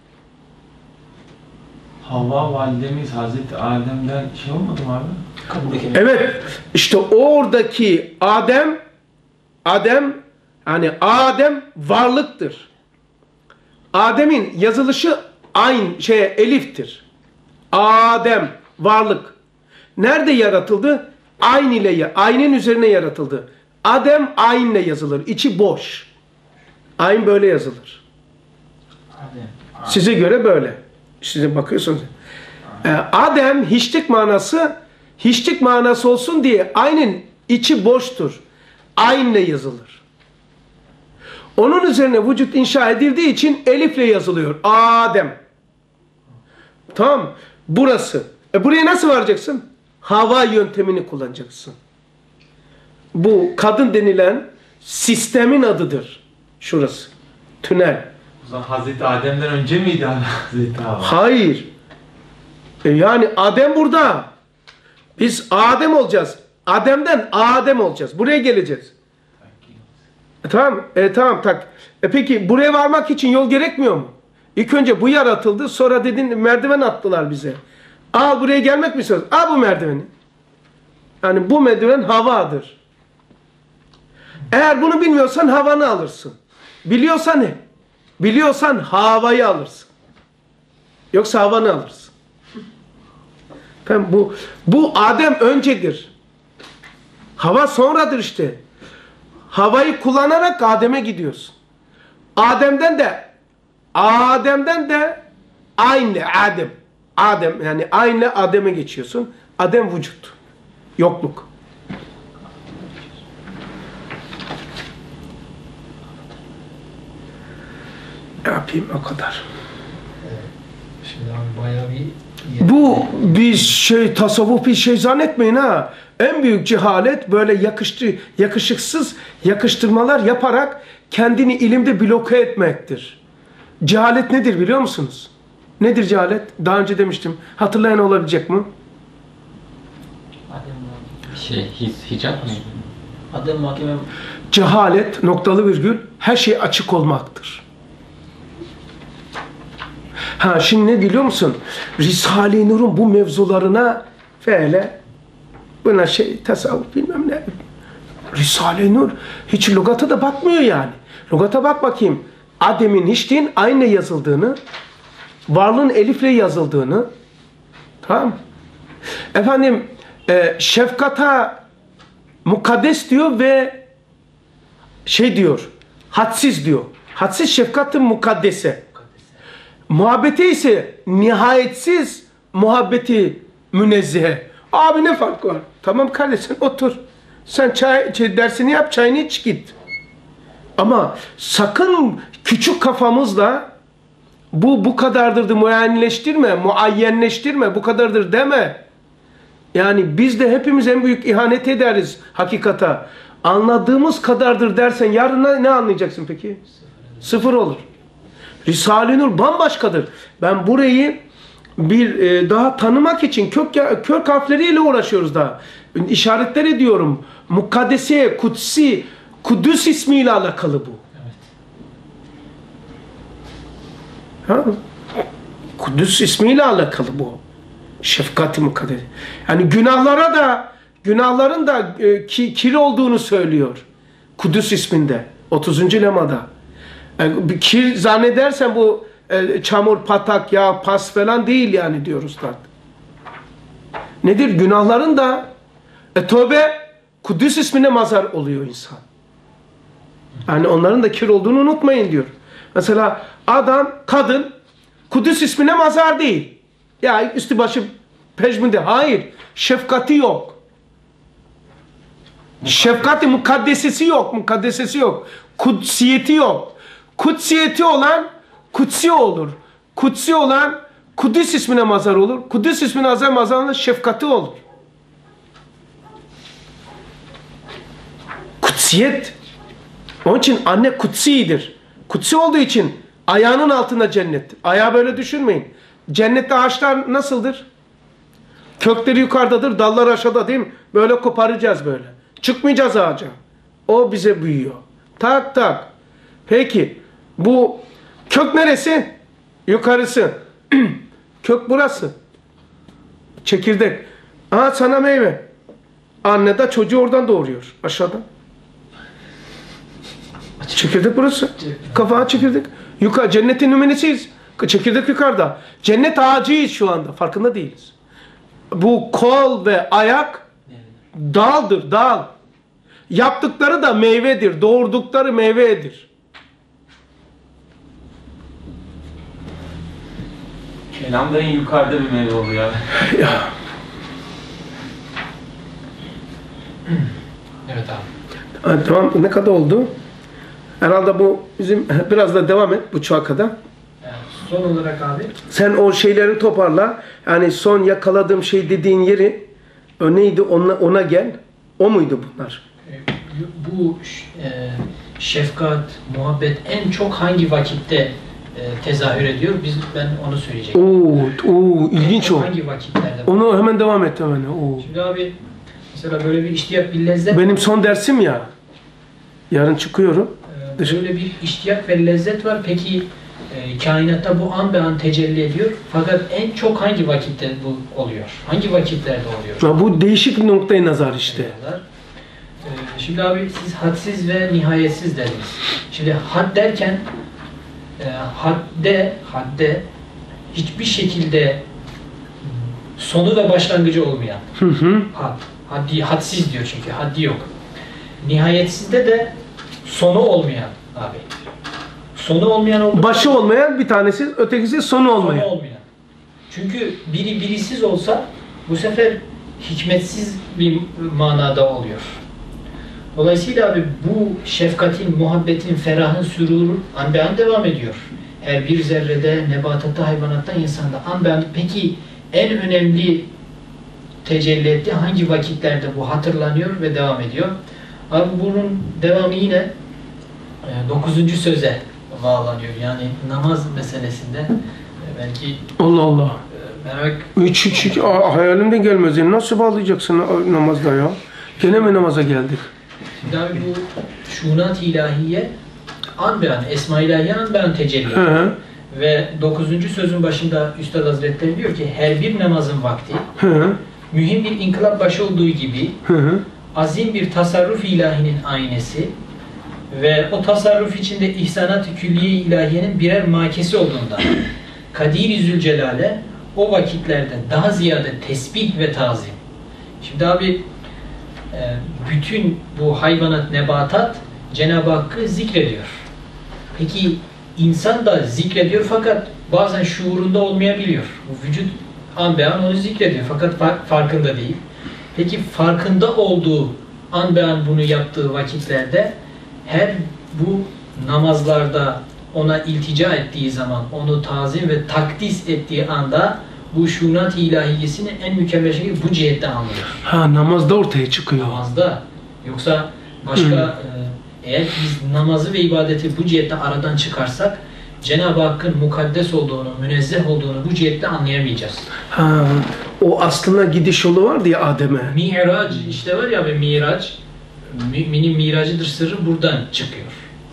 [SPEAKER 3] Havva validemiz Hazreti Adem'den şey olmadı mı abi?
[SPEAKER 5] Kabuldeki
[SPEAKER 1] Evet, işte oradaki Adem, Adem, yani Adem varlıktır. Adem'in yazılışı aynı şeye eliftir. Adem varlık. Nerede yaratıldı? Ayn ile, aynen üzerine yaratıldı. Adem aynle yazılır. İçi boş. Ayn böyle yazılır.
[SPEAKER 5] Adem.
[SPEAKER 1] Size göre böyle. Size bakıyorsunuz. Ee, Adem hiçlik manası hiçlik manası olsun diye aynen içi boştur. Aynle yazılır. Onun üzerine vücut inşa edildiği için elifle yazılıyor. Adem. Tamam. Burası. E buraya nasıl varacaksın? Hava yöntemini kullanacaksın. Bu kadın denilen sistemin adıdır. Şurası. Tünel.
[SPEAKER 3] O zaman Hazreti Adem'den önce miydi abi Hazreti Havva?
[SPEAKER 1] Hayır. E yani Adem burada. Biz Adem olacağız. Adem'den Adem olacağız. Buraya geleceğiz. E tamam. E tamam tak. E peki buraya varmak için yol gerekmiyor mu? İlk önce bu yaratıldı. Sonra dedin merdiven attılar bize. Al buraya gelmek mi istiyorsun? Al bu merdiveni. Yani bu merdiven havadır. Eğer bunu bilmiyorsan havanı alırsın. Biliyorsan ne? Biliyorsan havayı alırsın. Yoksa havanı alırsın. Tamam, bu bu Adem öncedir. Hava sonradır işte. Havayı kullanarak Adem'e gidiyorsun. Adem'den de Adem'den de aynı Adem. Adem yani aynı Adem'e geçiyorsun. Adem vücut. Yokluk. Ne yapayım o kadar.
[SPEAKER 2] Şimdi abi bayağı bir...
[SPEAKER 1] Bu bir şey, tasavvuf bir şey zannetmeyin ha. En büyük cehalet böyle yakıştı, yakışıksız yakıştırmalar yaparak kendini ilimde bloke etmektir. Cehalet nedir biliyor musunuz? Nedir cehalet? Daha önce demiştim. Hatırlayan olabilecek mi?
[SPEAKER 4] Şey, his, hicap mı?
[SPEAKER 5] Adem mahkeme
[SPEAKER 1] Cehalet, noktalı virgül, her şey açık olmaktır. Ha şimdi ne biliyor musun? Risale-i Nur'un bu mevzularına böyle buna şey tasavvuf bilmem ne. Risale-i Nur hiç lügata da bakmıyor yani. Lügata bak bakayım. Adem'in hiçliğin aynı yazıldığını, varlığın elifle yazıldığını, tamam. Efendim e, şefkata mukaddes diyor ve şey diyor, hadsiz diyor. Hadsiz şefkatin mukaddese. Muhabbeti ise nihayetsiz muhabbeti münezzehe. Abi ne fark var? Tamam kardeşim otur. Sen çay, çay dersini yap, çayını iç git. Ama sakın küçük kafamızla bu bu kadardır da muayyenleştirme, muayyenleştirme, bu kadardır deme. Yani biz de hepimiz en büyük ihanet ederiz hakikata. Anladığımız kadardır dersen yarın ne, ne anlayacaksın peki? Sıfır olur. Risale-i Nur bambaşkadır. Ben burayı bir e, daha tanımak için kök, kök harfleriyle uğraşıyoruz daha. İşaretler ediyorum. Mukaddese, kutsi, Kudüs ismiyle alakalı bu. Evet. Ha? Kudüs ismiyle alakalı bu. Şefkat-i mukaddes. Yani günahlara da günahların da e, ki, kir olduğunu söylüyor. Kudüs isminde. otuzuncu lemada. Yani, bir kir zannedersen bu e, çamur, patak, yağ, pas falan değil yani diyor Üstad. Nedir? Günahların da e, tövbe Kudüs ismine mazhar oluyor insan. Yani onların da kir olduğunu unutmayın diyor. Mesela adam, kadın Kudüs ismine mazhar değil. Ya üstü başı pejmünde. Hayır. Şefkati yok. Şefkati mukaddesesi yok. Mukaddesesi yok. Kutsiyeti yok. Kutsiyeti olan kutsi olur. Kutsi olan Kudüs ismine mazhar olur. Kudüs ismine mazhar mazhar olan şefkati olur. Kutsiyet. Onun için anne kutsidir. Kutsi olduğu için ayağının altında cennet. Ayağı böyle düşünmeyin. Cennette ağaçlar nasıldır? Kökleri yukarıdadır, dallar aşağıda değil mi? Böyle koparacağız böyle. Çıkmayacağız ağaca. O bize büyüyor. Tak tak. Peki bu kök neresi? Yukarısı. Kök burası. Çekirdek. Aha sana meyve. Anne de çocuğu oradan doğuruyor. Aşağıdan. Çekirdek burası. Kafa çekirdek. Yukarı cennetin nümenesiyiz. Çekirdek yukarıda. Cennet ağacıyız şu anda. Farkında değiliz. Bu kol ve ayak daldır, dal. Yaptıkları da meyvedir. Doğurdukları meyvedir.
[SPEAKER 3] Kelam da en yukarıda bir meyve oluyor.
[SPEAKER 1] Ya.
[SPEAKER 2] Evet abi.
[SPEAKER 1] Tamam. Ne kadar oldu? Herhalde bu bizim biraz da devam et bu çağa kadar.
[SPEAKER 2] Yani son olarak abi.
[SPEAKER 1] Sen o şeyleri toparla. Yani son yakaladığım şey dediğin yeri o neydi ona, ona gel. O muydu bunlar?
[SPEAKER 2] Bu e, şefkat, muhabbet en çok hangi vakitte e, tezahür ediyor? Biz ben onu söyleyecektim.
[SPEAKER 1] Oo, oo ilginç o.
[SPEAKER 2] Hangi vakitlerde?
[SPEAKER 1] Onu hemen devam et hemen. Oo.
[SPEAKER 2] Şimdi abi mesela böyle bir iştiyak, bir lezzet.
[SPEAKER 1] Benim son dersim ya. Yarın çıkıyorum.
[SPEAKER 2] e, böyle bir iştiyak ve lezzet var. Peki e, kainatta bu an be an tecelli ediyor. Fakat en çok hangi vakitte bu oluyor? Hangi vakitlerde oluyor?
[SPEAKER 1] Ya bu değişik bir noktaya nazar işte.
[SPEAKER 2] Ee, Şimdi abi siz hadsiz ve nihayetsiz dediniz. Şimdi had derken e, hadde, hadde hiçbir şekilde sonu ve başlangıcı olmayan.
[SPEAKER 1] Hı hı.
[SPEAKER 2] Had. Haddi, hadsiz diyor çünkü. Haddi yok. Nihayetsizde de sonu olmayan abi. Sonu olmayan oldu.
[SPEAKER 1] Başı olmayan bir tanesi, ötekisi sonu olmayan.
[SPEAKER 2] Sonu olmayan. Çünkü biri birisiz olsa bu sefer hikmetsiz bir manada oluyor. Dolayısıyla abi bu şefkatin, muhabbetin, ferahın, sürurun an be an devam ediyor. Her bir zerrede, nebatatta, hayvanatta, insanda an be an. Peki en önemli tecelli etti hangi vakitlerde bu hatırlanıyor ve devam ediyor? Abi bunun devamı yine dokuzuncu söze bağlanıyor. Yani namaz meselesinde e, belki
[SPEAKER 1] Allah Allah.
[SPEAKER 2] e, merak
[SPEAKER 1] Hiç hiç hiç a- hayalimde gelmez. Yani nasıl bağlayacaksın a- namazda ya? Gene mi namaza geldik?
[SPEAKER 2] Şimdi abi bu şunat ilahiye an be an, esma ilahiye an be an tecelli
[SPEAKER 1] Hı
[SPEAKER 2] ediyor.
[SPEAKER 1] hı.
[SPEAKER 2] Ve dokuzuncu sözün başında Üstad Hazretleri diyor ki her bir namazın vakti
[SPEAKER 1] Hı hı.
[SPEAKER 2] mühim bir inkılap başı olduğu gibi
[SPEAKER 1] Hı hı.
[SPEAKER 2] azim bir tasarruf ilahinin aynesi ve o tasarruf içinde ihsanat-ı külliye ilahiyenin birer makesi olduğundan Kadir-i Zülcelal'e o vakitlerde daha ziyade tesbih ve tazim. Şimdi abi e, bütün bu hayvanat, nebatat Cenab-ı Hakk'ı zikrediyor. Peki insan da zikrediyor fakat bazen şuurunda olmayabiliyor. Bu vücut an be an onu zikrediyor fakat fa- farkında değil. Peki farkında olduğu an be an bunu yaptığı vakitlerde her bu namazlarda ona iltica ettiği zaman, onu tazim ve takdis ettiği anda bu şunat-ı ilahiyesini en mükemmel şekilde bu cihette anlıyor.
[SPEAKER 1] Ha, namazda ortaya çıkıyor.
[SPEAKER 2] Namazda. Yoksa başka e, eğer biz namazı ve ibadeti bu cihette aradan çıkarsak Cenab-ı Hakk'ın mukaddes olduğunu, münezzeh olduğunu bu cihette anlayamayacağız.
[SPEAKER 1] Ha, o aslında gidiş yolu vardı ya Adem'e.
[SPEAKER 2] Mirac işte var ya bir mirac, müminin miracıdır sırrı buradan çıkıyor.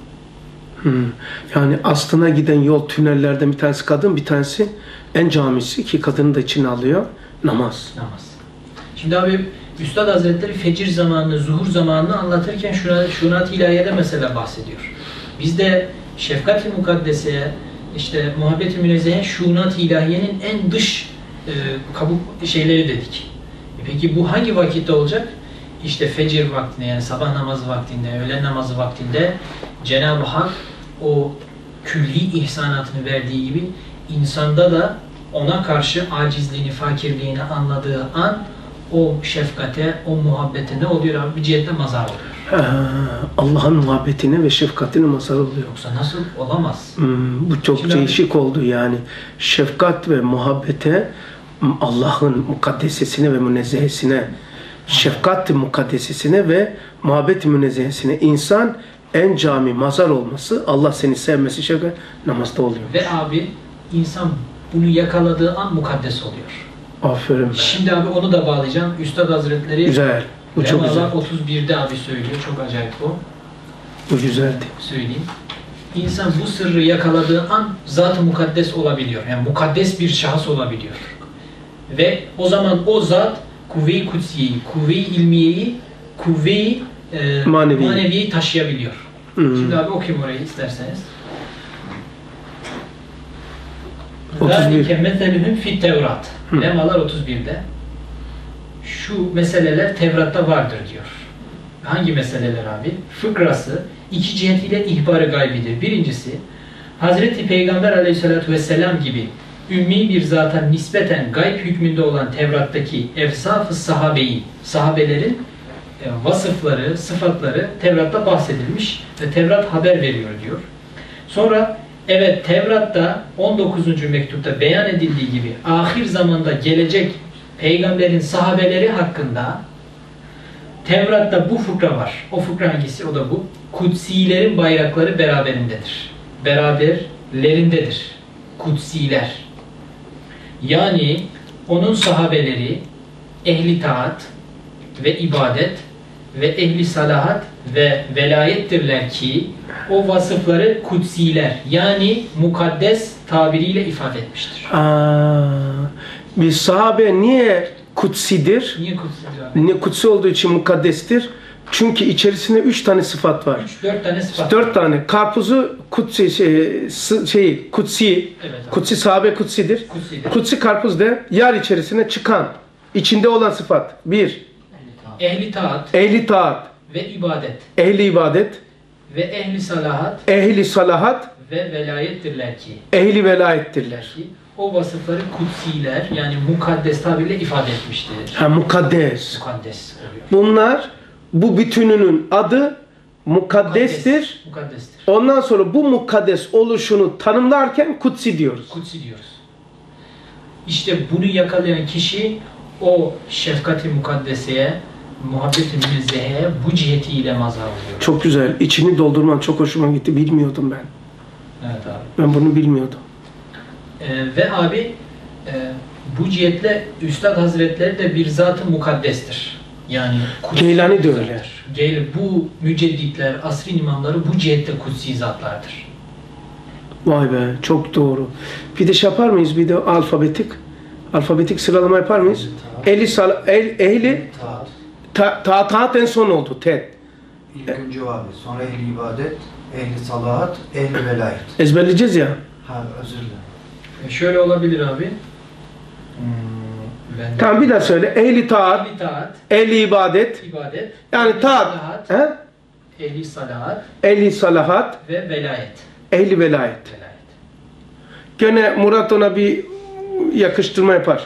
[SPEAKER 1] Hı. Yani aslına giden yol tünellerden bir tanesi kadın, bir tanesi en camisi ki kadını da içine alıyor. Namaz.
[SPEAKER 2] Namaz. Şimdi abi Üstad Hazretleri fecir zamanını, zuhur zamanını anlatırken şuna, şunat-ı ilahiyede mesela bahsediyor. Biz de şefkat-i mukaddeseye, işte muhabbet-i münezzehe şunat-ı ilahiyenin en dış e, kabuk şeyleri dedik. E peki bu hangi vakitte olacak? İşte fecir vaktinde, yani sabah namazı vaktinde, öğlen namazı vaktinde Cenab-ı Hak o külli ihsanatını verdiği gibi insanda da ona karşı acizliğini, fakirliğini anladığı an o şefkate, o muhabbete ne oluyor abi? Bir cihette mazhar oluyor.
[SPEAKER 1] Ha, Allah'ın muhabbetine ve şefkatine mazhar oluyor.
[SPEAKER 2] Yoksa nasıl olamaz?
[SPEAKER 1] Hmm, bu çok
[SPEAKER 2] Şimdi
[SPEAKER 1] değişik oldu yani. Şefkat ve muhabbete Allah'ın mukaddesesine ve münezzehesine, şefkat mukaddesesine ve muhabbet münezzehesine insan en cami mazhar olması, Allah seni sevmesi şefkat namazda oluyor.
[SPEAKER 2] Ve abi insan bunu yakaladığı an mukaddes oluyor.
[SPEAKER 1] Aferin be.
[SPEAKER 2] Şimdi abi onu da bağlayacağım. Üstad Hazretleri
[SPEAKER 1] Güzel. Bu çok
[SPEAKER 2] Lemalar
[SPEAKER 1] güzel.
[SPEAKER 2] otuz birde abi söylüyor. Çok acayip bu.
[SPEAKER 1] Bu güzeldi.
[SPEAKER 2] Söyleyeyim. İnsan bu sırrı yakaladığı an zat-ı mukaddes olabiliyor. Yani mukaddes bir şahıs olabiliyor. Ve o zaman o zat kuvve-i kutsiyeyi, kuvve-i ilmiyeyi, kuvve-i e,
[SPEAKER 1] Manevi.
[SPEAKER 2] maneviyeyi taşıyabiliyor.
[SPEAKER 1] Hmm.
[SPEAKER 2] Şimdi abi okuyayım orayı isterseniz.
[SPEAKER 1] otuz bir.
[SPEAKER 2] ذَٰلِكَ مَثَلُهُمْ فِي Tevrat.
[SPEAKER 1] Hı.
[SPEAKER 2] Lemalar otuz birde. Şu meseleler Tevrat'ta vardır diyor. Hangi meseleler abi? Fıkrası iki cihetiyle ihbar-ı gaybidir. Birincisi, Hazreti Peygamber aleyhissalatü vesselam gibi ümmi bir zata nispeten gayb hükmünde olan Tevrat'taki evsaf-ı sahabeyi, sahabelerin e, vasıfları, sıfatları Tevrat'ta bahsedilmiş ve Tevrat haber veriyor diyor. Sonra evet Tevrat'ta on dokuzuncu mektupta beyan edildiği gibi ahir zamanda gelecek peygamberin sahabeleri hakkında Tevrat'ta bu fıkra var. O fıkra hangisi? O da bu. Kutsilerin bayrakları beraberindedir. Beraberlerindedir. Kutsiler. Yani onun sahabeleri ehli taat ve ibadet ve ehli salahat ve velayettirler ki o vasıfları kutsiler yani mukaddes tabiriyle ifade etmiştir.
[SPEAKER 1] Aa, bir sahabe niye kutsidir?
[SPEAKER 2] Niye kutsidir abi?
[SPEAKER 1] Niye kutsi olduğu için mukaddestir? Çünkü içerisinde üç tane sıfat var.
[SPEAKER 2] üç dört tane sıfat.
[SPEAKER 1] Dört tane. Karpuzu kutsi şey, sı- şey kutsi.
[SPEAKER 2] Evet abi.
[SPEAKER 1] Kutsi sahabe kutsidir.
[SPEAKER 2] Kutsidir.
[SPEAKER 1] Kutsi karpuz de yer içerisine çıkan, içinde olan sıfat. Bir,
[SPEAKER 2] Ehli taat
[SPEAKER 1] ehli taat,
[SPEAKER 2] ve ibadet
[SPEAKER 1] ehli ibadet,
[SPEAKER 2] ve ehli salahat
[SPEAKER 1] ehli salahat,
[SPEAKER 2] ve velayettirler ki
[SPEAKER 1] ehli velayettirler.
[SPEAKER 2] ki o vasıfları kutsiler yani mukaddes tabirle ifade etmiştir.
[SPEAKER 1] Ha, mukaddes.
[SPEAKER 2] Mukaddes oluyor.
[SPEAKER 1] Bunlar bu bütününün adı mukaddestir.
[SPEAKER 2] Mukaddestir.
[SPEAKER 1] Ondan sonra bu mukaddes oluşunu tanımlarken kutsi diyoruz.
[SPEAKER 2] Kutsi diyoruz. İşte bunu yakalayan kişi o şefkati mukaddeseye, muhabbeti münezzeheye bu cihetiyle mazhar oluyor.
[SPEAKER 1] Çok güzel. İçini doldurman çok hoşuma gitti. Bilmiyordum ben.
[SPEAKER 2] Evet abi.
[SPEAKER 1] Ben bunu bilmiyordum.
[SPEAKER 2] Ee, ve abi e, bu cihetle Üstad Hazretleri de bir zat-ı mukaddestir. Yani kutsi
[SPEAKER 1] Geylani de
[SPEAKER 2] zatlar.
[SPEAKER 1] öyle.
[SPEAKER 2] Geyl, bu mücedditler, asrin imamları bu cihette kutsi zatlardır.
[SPEAKER 1] Vay be, çok doğru. Bir de şey yapar mıyız? Bir de alfabetik. Alfabetik sıralama yapar mıyız? Ehli sal el, ehli
[SPEAKER 6] Taat.
[SPEAKER 1] ta, ta, taat en son oldu. Tet.
[SPEAKER 6] İlk önce o abi. Sonra ehli ibadet, ehli salahat, ehli velayet.
[SPEAKER 1] Ezberleyeceğiz ya.
[SPEAKER 6] Ha özür dilerim.
[SPEAKER 2] E şöyle olabilir abi. Hmm, ben de-
[SPEAKER 1] Tamam bir daha söyle. Ehli taat,
[SPEAKER 2] Ehli taat,
[SPEAKER 1] ehli ibadet.
[SPEAKER 2] ibadet,
[SPEAKER 1] Yani
[SPEAKER 2] ehli
[SPEAKER 1] taat.
[SPEAKER 2] salahat,
[SPEAKER 1] He?
[SPEAKER 2] ehli salahat
[SPEAKER 1] Ehli salahat,
[SPEAKER 2] ve velayet.
[SPEAKER 1] ehli velayet.
[SPEAKER 2] Velayet.
[SPEAKER 1] Gene Murat ona bir yakıştırma yapar.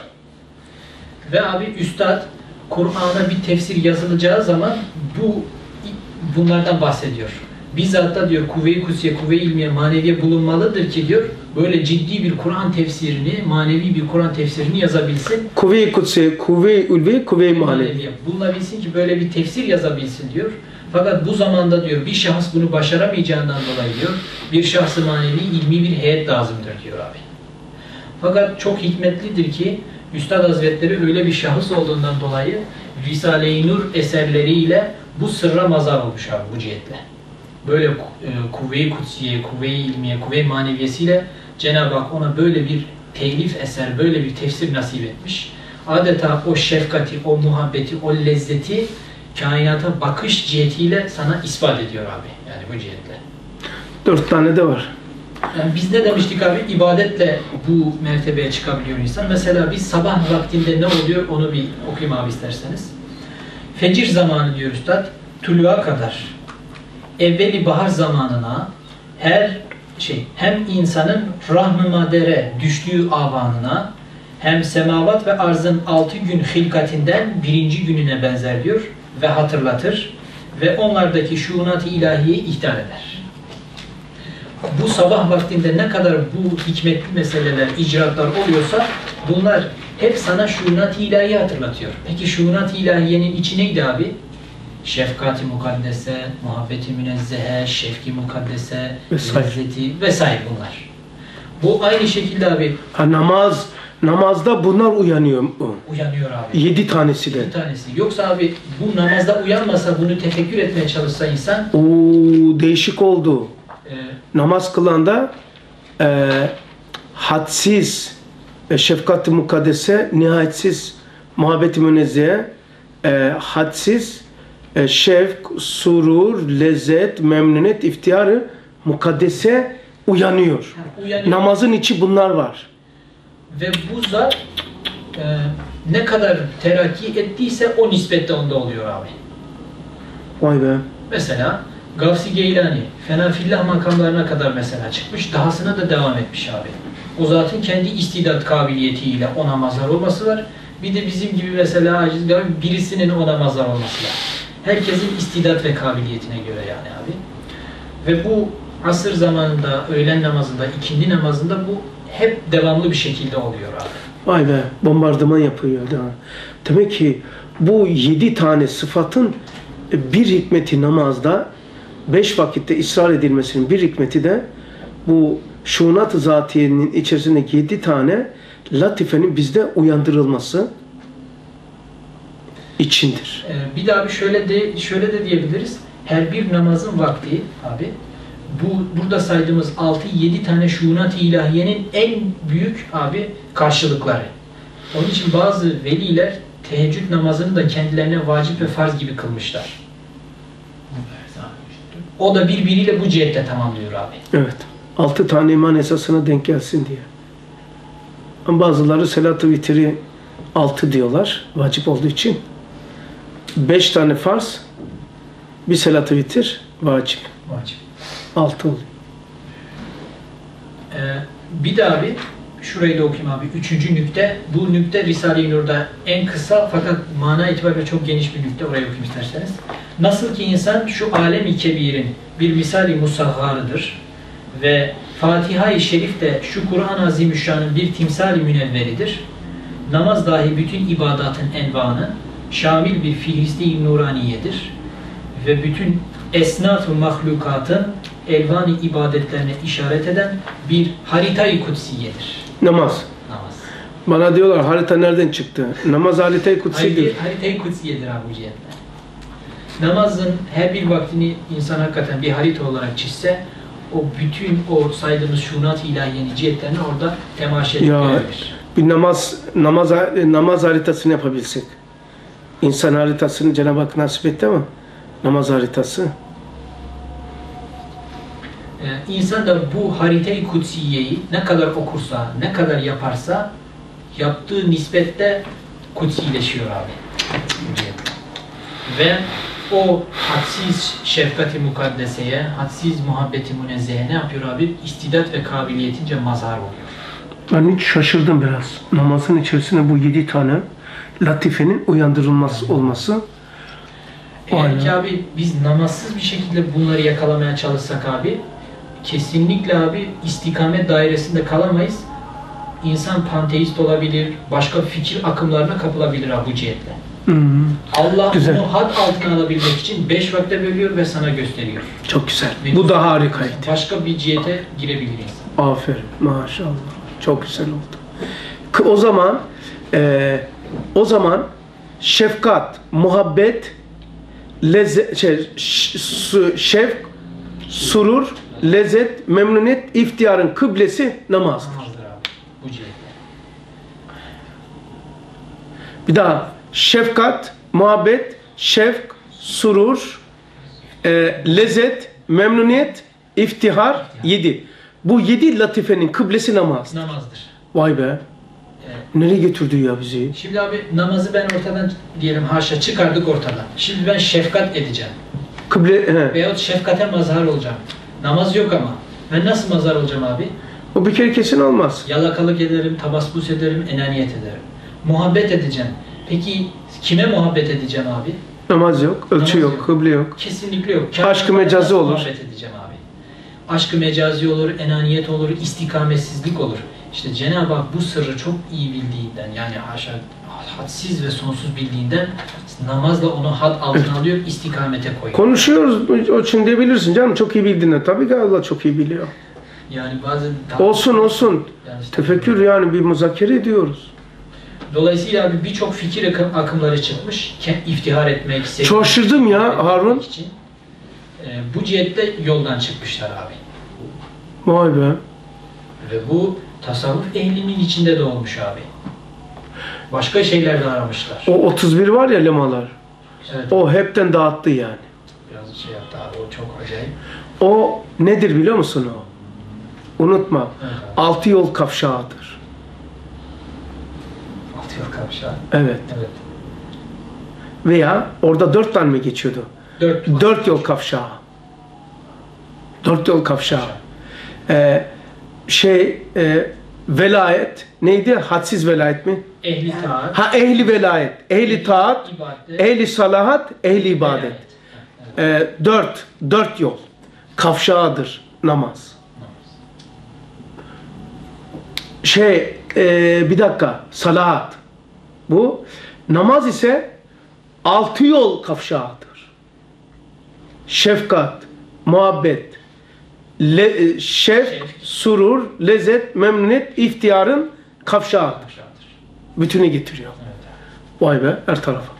[SPEAKER 2] Ve abi Üstad Kur'an'a bir tefsir yazılacağı zaman bu bunlardan bahsediyor. Bizzat da diyor kuvve-i kutsiye, kuvve-i ilmiye, maneviye bulunmalıdır ki diyor böyle ciddi bir Kur'an tefsirini, manevi bir Kur'an tefsirini yazabilsin.
[SPEAKER 1] Kuvve-i kutsi, kuvve-i ulvi, kuvve-i manevi.
[SPEAKER 2] Maneviye bulunabilsin ki böyle bir tefsir yazabilsin diyor. Fakat bu zamanda diyor bir şahıs bunu başaramayacağından dolayı diyor bir şahsı manevi ilmi bir heyet lazımdır diyor abi. Fakat çok hikmetlidir ki Üstad Hazretleri öyle bir şahıs olduğundan dolayı Risale-i Nur eserleriyle bu sırra mazhar olmuş abi bu cihetle. Böyle e, kuvve-i kutsiye, kuvve-i ilmiye, kuvve-i maneviyesiyle Cenab-ı Hak ona böyle bir telif eser, böyle bir tefsir nasip etmiş. Adeta o şefkati, o muhabbeti, o lezzeti kainata bakış cihetiyle sana ispat ediyor abi. Yani bu cihetle.
[SPEAKER 1] Dört tane de var.
[SPEAKER 2] Yani biz ne demiştik abi? İbadetle bu mertebeye çıkabiliyor insan. Mesela biz sabah vaktinde ne oluyor onu bir okuyayım abi isterseniz. Fecir zamanı diyor Üstad, tuluğa kadar evveli bahar zamanına her şey hem insanın rahm-ı madere düştüğü avanına hem semavat ve arzın altı gün hilkatinden birinci gününe benzer diyor ve hatırlatır ve onlardaki şuunat-ı ilahiyeyi ihtar eder. Bu sabah vaktinde ne kadar bu hikmetli meseleler, icraatlar oluyorsa bunlar hep sana şuunat-ı ilahiyi hatırlatıyor. Peki şuunat-ı ilahiyenin içi neydi abi? Şefkat-i mukaddese, muhabbeti münezzehe, şefki mukaddese,
[SPEAKER 1] Vesaire.
[SPEAKER 2] lezzeti vesaire bunlar. Bu aynı şekilde abi
[SPEAKER 1] Ha, namaz, namazda bunlar uyanıyor.
[SPEAKER 2] uyanıyor abi.
[SPEAKER 1] Yedi tanesi de.
[SPEAKER 2] Bir tanesi. Yoksa abi bu namazda uyanmasa, bunu tefekkür etmeye çalışsa insan
[SPEAKER 1] Oo, değişik oldu.
[SPEAKER 2] e,
[SPEAKER 1] Namaz kılanda e, hadsiz ve şefkat-i mukaddese, nihayetsiz muhabbet-i münezzeye, e, hadsiz e, şevk, surur, lezzet, memnuniyet, iftiyarı mukaddese uyanıyor.
[SPEAKER 2] uyanıyor.
[SPEAKER 1] Namazın içi bunlar var.
[SPEAKER 2] Ve bu zat e, ne kadar terakki ettiyse o nispette onda oluyor abi.
[SPEAKER 1] Vay be.
[SPEAKER 2] Mesela Gavsi Geylani, Fenafillah makamlarına kadar mesela çıkmış, dahasına da devam etmiş abi. O zatın kendi istidat kabiliyetiyle ona mazhar olması var. Bir de bizim gibi mesela aciz birisinin ona mazhar olması var. Herkesin istidat ve kabiliyetine göre yani abi. Ve bu asır zamanında, öğlen namazında, ikindi namazında bu hep devamlı bir şekilde oluyor abi.
[SPEAKER 1] Vay be. Bombardıman yapıyor. Demek ki bu yedi tane sıfatın bir hikmeti namazda, beş vakitte ısrar edilmesinin bir hikmeti de bu şuunat-ı zatiyenin içerisindeki yedi tane latifenin bizde uyandırılması içindir.
[SPEAKER 2] Ee, bir daha bir şöyle de şöyle de diyebiliriz. Her bir namazın vakti abi bu burada saydığımız altı yedi tane şuunat-ı ilahiyenin en büyük abi karşılıkları. Onun için bazı veliler teheccüd namazını da kendilerine vacip ve farz gibi kılmışlar. O da birbiriyle bu cihette tamamlıyor abi.
[SPEAKER 1] Evet. Altı tane iman esasına denk gelsin diye. Ama bazıları selat-ı vitri altı diyorlar. Vacip olduğu için. Beş tane farz, bir selat-ı vitir vacip.
[SPEAKER 2] Vacip.
[SPEAKER 1] Altı oluyor.
[SPEAKER 2] Ee, bir de abi şurayı da okuyayım abi. Üçüncü nükte. Bu nükte Risale-i Nur'da en kısa fakat mana itibariyle çok geniş bir nükte. Orayı okuyayım isterseniz. Nasıl ki insan şu alem-i kebirin bir misali musahharıdır ve Fatiha-i Şerif de şu Kur'an-ı Azimüşşan'ın bir timsali münevveridir. Namaz dahi bütün ibadatın envanı, şamil bir fihristi nuraniyedir ve bütün esnaf-ı mahlukatın elvan-ı ibadetlerine işaret eden bir harita-i kutsiyedir.
[SPEAKER 1] Namaz.
[SPEAKER 2] Namaz.
[SPEAKER 1] Bana diyorlar harita nereden çıktı? Namaz harita-i kutsidir.
[SPEAKER 2] Harita- Harita-i kutsiyedir abi bu cihetle. Namazın her bir vaktini insan hakikaten bir harita olarak çizse, o bütün o saydığımız şunat-ı ilahiyenin cihetlerini orada temaşa edip
[SPEAKER 1] Ya
[SPEAKER 2] görebilir.
[SPEAKER 1] bir namaz namaz namaz haritasını yapabilsek. İnsan haritasını Cenab-ı Hak nasip etti ama namaz haritası.
[SPEAKER 2] Ee, insan da bu harita-i kutsiyeyi ne kadar okursa, ne kadar yaparsa yaptığı nispette kutsileşiyor abi. Bu cihetle. Ve o hadsiz şefkati mukaddeseye, hadsiz muhabbeti münezzehe ne yapıyor abi? İstidat ve kabiliyetince mazhar oluyor.
[SPEAKER 1] Ben hiç şaşırdım biraz. Namazın içerisinde bu yedi tane latifenin uyandırılması olması.
[SPEAKER 2] Eğer ki abi biz namazsız bir şekilde bunları yakalamaya çalışsak abi, kesinlikle abi istikamet dairesinde kalamayız. İnsan panteist olabilir, başka fikir akımlarına kapılabilir abi bu cihetle.
[SPEAKER 1] Hmm,
[SPEAKER 2] Allah
[SPEAKER 1] Güzel.
[SPEAKER 2] bunu had altına alabilmek için beş vakte bölüyor ve sana gösteriyor.
[SPEAKER 1] çok güzel.
[SPEAKER 2] Ve
[SPEAKER 1] Bu da harikaydı.
[SPEAKER 2] Başka bir cihete girebilir insan.
[SPEAKER 1] Aferin. Maşallah. Çok güzel oldu. K- O zaman e, o zaman şefkat, muhabbet, lezzet, şey, ş- su- şevk, surur, lezzet, memnuniyet, ihtiyarın kıblesi namazdır.
[SPEAKER 2] Namazdır abi bu cihette.
[SPEAKER 1] Bir daha şefkat, muhabbet, şevk, surur, e, lezzet, memnuniyet, iftihar, yedi. Bu yedi latifenin kıblesi namaz.
[SPEAKER 2] Namazdır.
[SPEAKER 1] Vay be.
[SPEAKER 2] Evet.
[SPEAKER 1] Nereye götürdü ya bizi?
[SPEAKER 2] Şimdi abi namazı ben ortadan diyelim haşa çıkardık ortadan. Şimdi ben şefkat edeceğim.
[SPEAKER 1] Kıble, he.
[SPEAKER 2] Veyahut şefkate mazhar olacağım. Namaz yok ama. Ben nasıl mazhar olacağım abi?
[SPEAKER 1] O bir kere kesin olmaz.
[SPEAKER 2] Yalakalık ederim, tabaspus ederim, enaniyet ederim. Muhabbet edeceğim. Peki kime muhabbet edeceğim abi?
[SPEAKER 1] Namaz yok, ölçü
[SPEAKER 2] Namaz
[SPEAKER 1] yok,
[SPEAKER 2] yok.
[SPEAKER 1] kıble yok.
[SPEAKER 2] Kesinlikle yok.
[SPEAKER 1] Aşk-ı mecazi
[SPEAKER 2] Nasıl
[SPEAKER 1] olur.
[SPEAKER 2] Muhabbet edeceğim abi. Aşk-ı mecazi olur, enaniyet olur, istikametsizlik olur. İşte Cenab-ı Hak bu sırrı çok iyi bildiğinden, yani haşa hadsiz ve sonsuz bildiğinden namazla onu had altına alıyor, istikamete koyuyor.
[SPEAKER 1] Konuşuyoruz, o için diyebilirsin canım, çok iyi bildiğini. Tabii ki Allah çok iyi biliyor.
[SPEAKER 2] Yani bazen
[SPEAKER 1] Olsun olsun.
[SPEAKER 2] Yani işte-
[SPEAKER 1] Tefekkür yani bir muzakere ediyoruz.
[SPEAKER 2] Dolayısıyla abi birçok fikir akım, akımları çıkmış. Ke- iftihar etmek, sevmek,
[SPEAKER 1] Şaşırdım ya,
[SPEAKER 2] etmek
[SPEAKER 1] Harun.
[SPEAKER 2] için. Ee, bu cihette yoldan çıkmışlar abi.
[SPEAKER 1] Vay be.
[SPEAKER 2] Ve bu tasavvuf ehlinin içinde de olmuş abi. Başka şeyler de aramışlar.
[SPEAKER 1] O otuz bir var ya lemalar.
[SPEAKER 2] Evet.
[SPEAKER 1] O hepten dağıttı yani.
[SPEAKER 2] Biraz şey yaptı abi. O çok acayip.
[SPEAKER 1] O nedir biliyor musun o? Unutma.
[SPEAKER 2] Evet abi.
[SPEAKER 1] Altı yol kavşağıdır.
[SPEAKER 2] Altı yol kavşağı.
[SPEAKER 1] Evet.
[SPEAKER 2] Evet.
[SPEAKER 1] Veya orada dört tane mi geçiyordu?
[SPEAKER 2] Dört.
[SPEAKER 1] Dört yol kavşağı. Dört yol kavşağı. Ee, şey e, velayet neydi? Hadsiz velayet mi?
[SPEAKER 2] Ehli taat.
[SPEAKER 1] Ha ehli velayet, ehli taat,
[SPEAKER 2] ibadet,
[SPEAKER 1] ehli salahat, ehli ibadet.
[SPEAKER 2] velayet. Evet.
[SPEAKER 1] Ee, dört, dört yol. Kavşağıdır namaz. Şey, e, bir dakika, salahat. Bu. Namaz ise altı yol kavşağıdır. Şefkat, muhabbet, le, e, şef,
[SPEAKER 2] Şevk.
[SPEAKER 1] surur, lezzet, memnuniyet, ihtiyarın kavşağıdır.
[SPEAKER 2] Kavşağıdır.
[SPEAKER 1] Bütünü getiriyor.
[SPEAKER 2] Evet abi.
[SPEAKER 1] Vay be, her tarafa.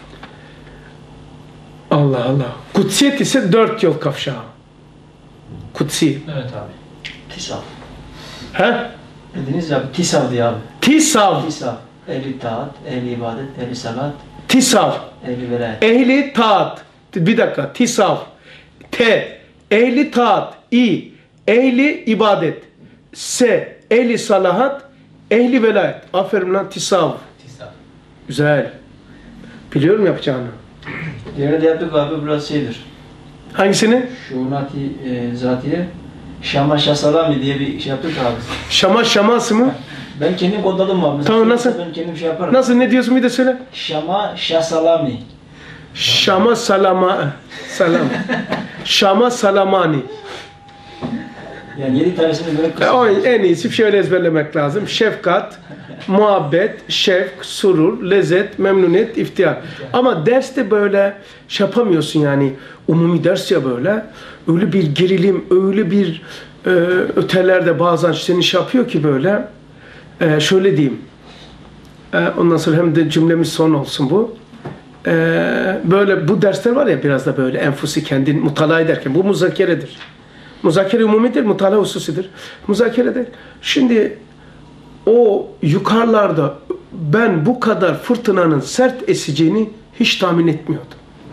[SPEAKER 1] Allah Allah. Kutsiyet ise dört yol kavşağı. Kutsi.
[SPEAKER 2] Evet abi.
[SPEAKER 5] Tisav.
[SPEAKER 1] He?
[SPEAKER 5] Dediniz ya Tisav diye abi.
[SPEAKER 1] Tisav.
[SPEAKER 5] Tisav. Ehli taat, ehli ibadet, ehli salat,
[SPEAKER 1] Tisav.
[SPEAKER 5] ehli velayet.
[SPEAKER 1] Ehli taat. Bir dakika. Tisav. T T. Ehli taat. İ. Ehli ibadet. S. Ehli salahat. Ehli velayet. Aferin lan, tisavvuf.
[SPEAKER 2] Tisavvuf.
[SPEAKER 1] Güzel. Biliyorum yapacağını.
[SPEAKER 5] Diğerini de yaptık abi, biraz şeydir.
[SPEAKER 1] Hangisini?
[SPEAKER 5] Şunati e, zatiye. Şama Şasalami diye bir şey yaptık abi.
[SPEAKER 1] Şama şaması mı?
[SPEAKER 5] Ben kendim kodladım abi. Mesela
[SPEAKER 1] Tamam, nasıl?
[SPEAKER 5] Ben kendim şey yaparım.
[SPEAKER 1] Nasıl, ne diyorsun, bir de söyle.
[SPEAKER 5] Şama Şasalami.
[SPEAKER 1] Şama salama. Salam. Şama salamani.
[SPEAKER 5] Yani yedi tanesini böyle
[SPEAKER 1] E,
[SPEAKER 5] kısa.
[SPEAKER 1] o en iyisi şöyle ezberlemek lazım. Şefkat, muhabbet, şevk, surur, lezzet, memnuniyet, iftihar. Ama derste böyle şey yapamıyorsun yani. Umumi ders ya böyle. Öyle bir gerilim, öyle bir e, ötelerde bazen seni şey yapıyor ki böyle. E, şöyle diyeyim. E, ondan sonra hem de cümlemiz son olsun bu. E, böyle bu dersler var ya, biraz da böyle enfusi kendin mutala ederken. Bu muzakeredir. Muzakere umumidir, mutala hususidir. Muzakeredir. Şimdi o yukarılarda ben bu kadar fırtınanın sert eseceğini hiç tahmin etmiyordum.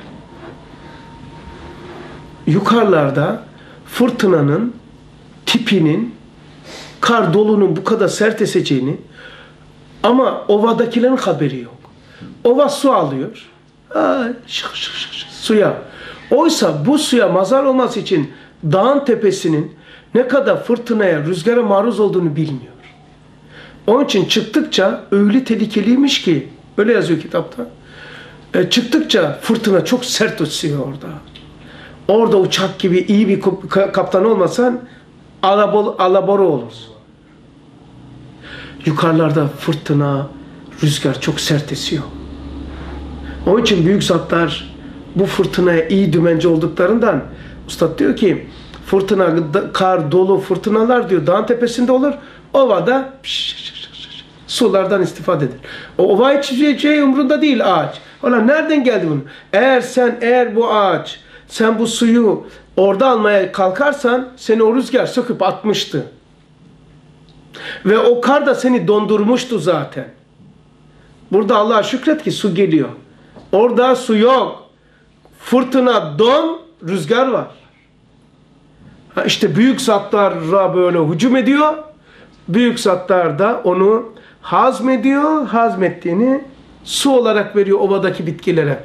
[SPEAKER 1] Yukarılarda fırtınanın tipinin, kar dolunun bu kadar sert eseceğini, ama ovadakilerin haberi yok. Ova su alıyor. Aa, şık şık şık şık, suya. Oysa bu suya mazhar olması için dağın tepesinin ne kadar fırtınaya, rüzgara maruz olduğunu bilmiyor. Onun için çıktıkça öyle tehlikeliymiş ki, öyle yazıyor kitapta. E, çıktıkça fırtına çok sert esiyor orada. Orada uçak gibi iyi bir kaptan olmasan alabor, alabora olursun. Yukarılarda fırtına, rüzgar çok sert esiyor. Onun için büyük zatlar bu fırtınaya iyi dümenci olduklarından, Üstad diyor ki fırtına, kar, dolu fırtınalar diyor dağın tepesinde olur. Ovada sulardan istifade eder. O ova içeceği umrunda değil ağaç. Ola nereden geldi bunu? Eğer sen eğer bu ağaç, sen bu suyu orada almaya kalkarsan seni o rüzgar söküp atmıştı. Ve o kar da seni dondurmuştu zaten. Burada Allah'a şükret ki su geliyor. Orada su yok. Fırtına, don, rüzgar var. Ha işte büyük zatlara böyle hücum ediyor. Büyük zatlar da onu hazmediyor. Hazmettiğini su olarak veriyor ovadaki bitkilere.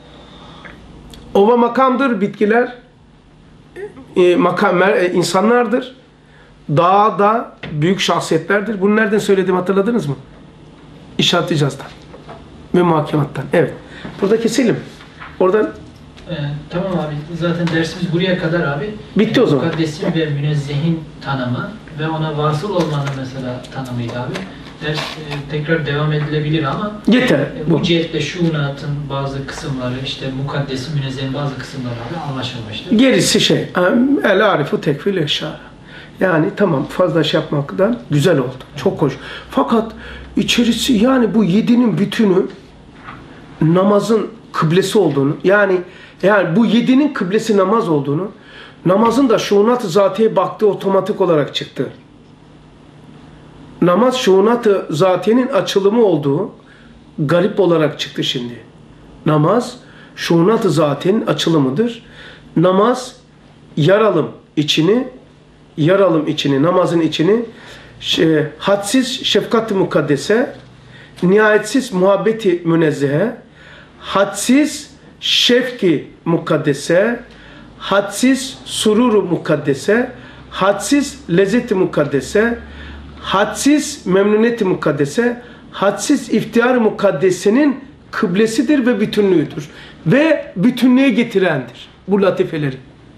[SPEAKER 1] Ova makamdır, bitkiler e, makam, e, insanlardır. Dağ da büyük şahsiyetlerdir. Bunu nereden söyledim hatırladınız mı? İşaret icazdan ve muhakemattan. Evet. Burada keselim. Oradan
[SPEAKER 2] Ee, tamam abi. Zaten dersimiz buraya kadar abi.
[SPEAKER 1] Bitti
[SPEAKER 2] ee,
[SPEAKER 1] o zaman.
[SPEAKER 2] Mukaddesin ve münezzehin tanımı ve ona vasıl olmanın mesela tanımıydı abi. Ders e, tekrar devam edilebilir ama
[SPEAKER 1] yeter.
[SPEAKER 2] e, bu
[SPEAKER 1] Bu.
[SPEAKER 2] cihetle şunatın bazı kısımları, işte mukaddesin, münezzehin bazı kısımları abi anlaşılmıştır.
[SPEAKER 1] Gerisi şey. El arifu tekfil eşara. Yani tamam, fazla şey yapmaktan güzel oldu. Çok hoş. Fakat içerisi, yani bu yedinin bütünü namazın kıblesi olduğunu, yani yani bu yedinin kıblesi namaz olduğunu, namazın da şuunat-ı zatiye baktığı otomatik olarak çıktı. Namaz şuunat-ı zatiyenin açılımı olduğu garip olarak çıktı şimdi. Namaz şuunat-ı zatiyenin açılımıdır. Namaz yaralım içini, yaralım içini, namazın içini şey, hadsiz şefkat-ı mukaddese, nihayetsiz muhabbeti münezzehe, hadsiz şefki mukaddese, hadsiz sururu mukaddese, hadsiz lezzeti mukaddese, hadsiz memnuniyeti mukaddese, hadsiz iftihar-ı mukaddesenin kıblesidir ve bütünlüğüdür. Ve bütünlüğe getirendir bu latifeleri.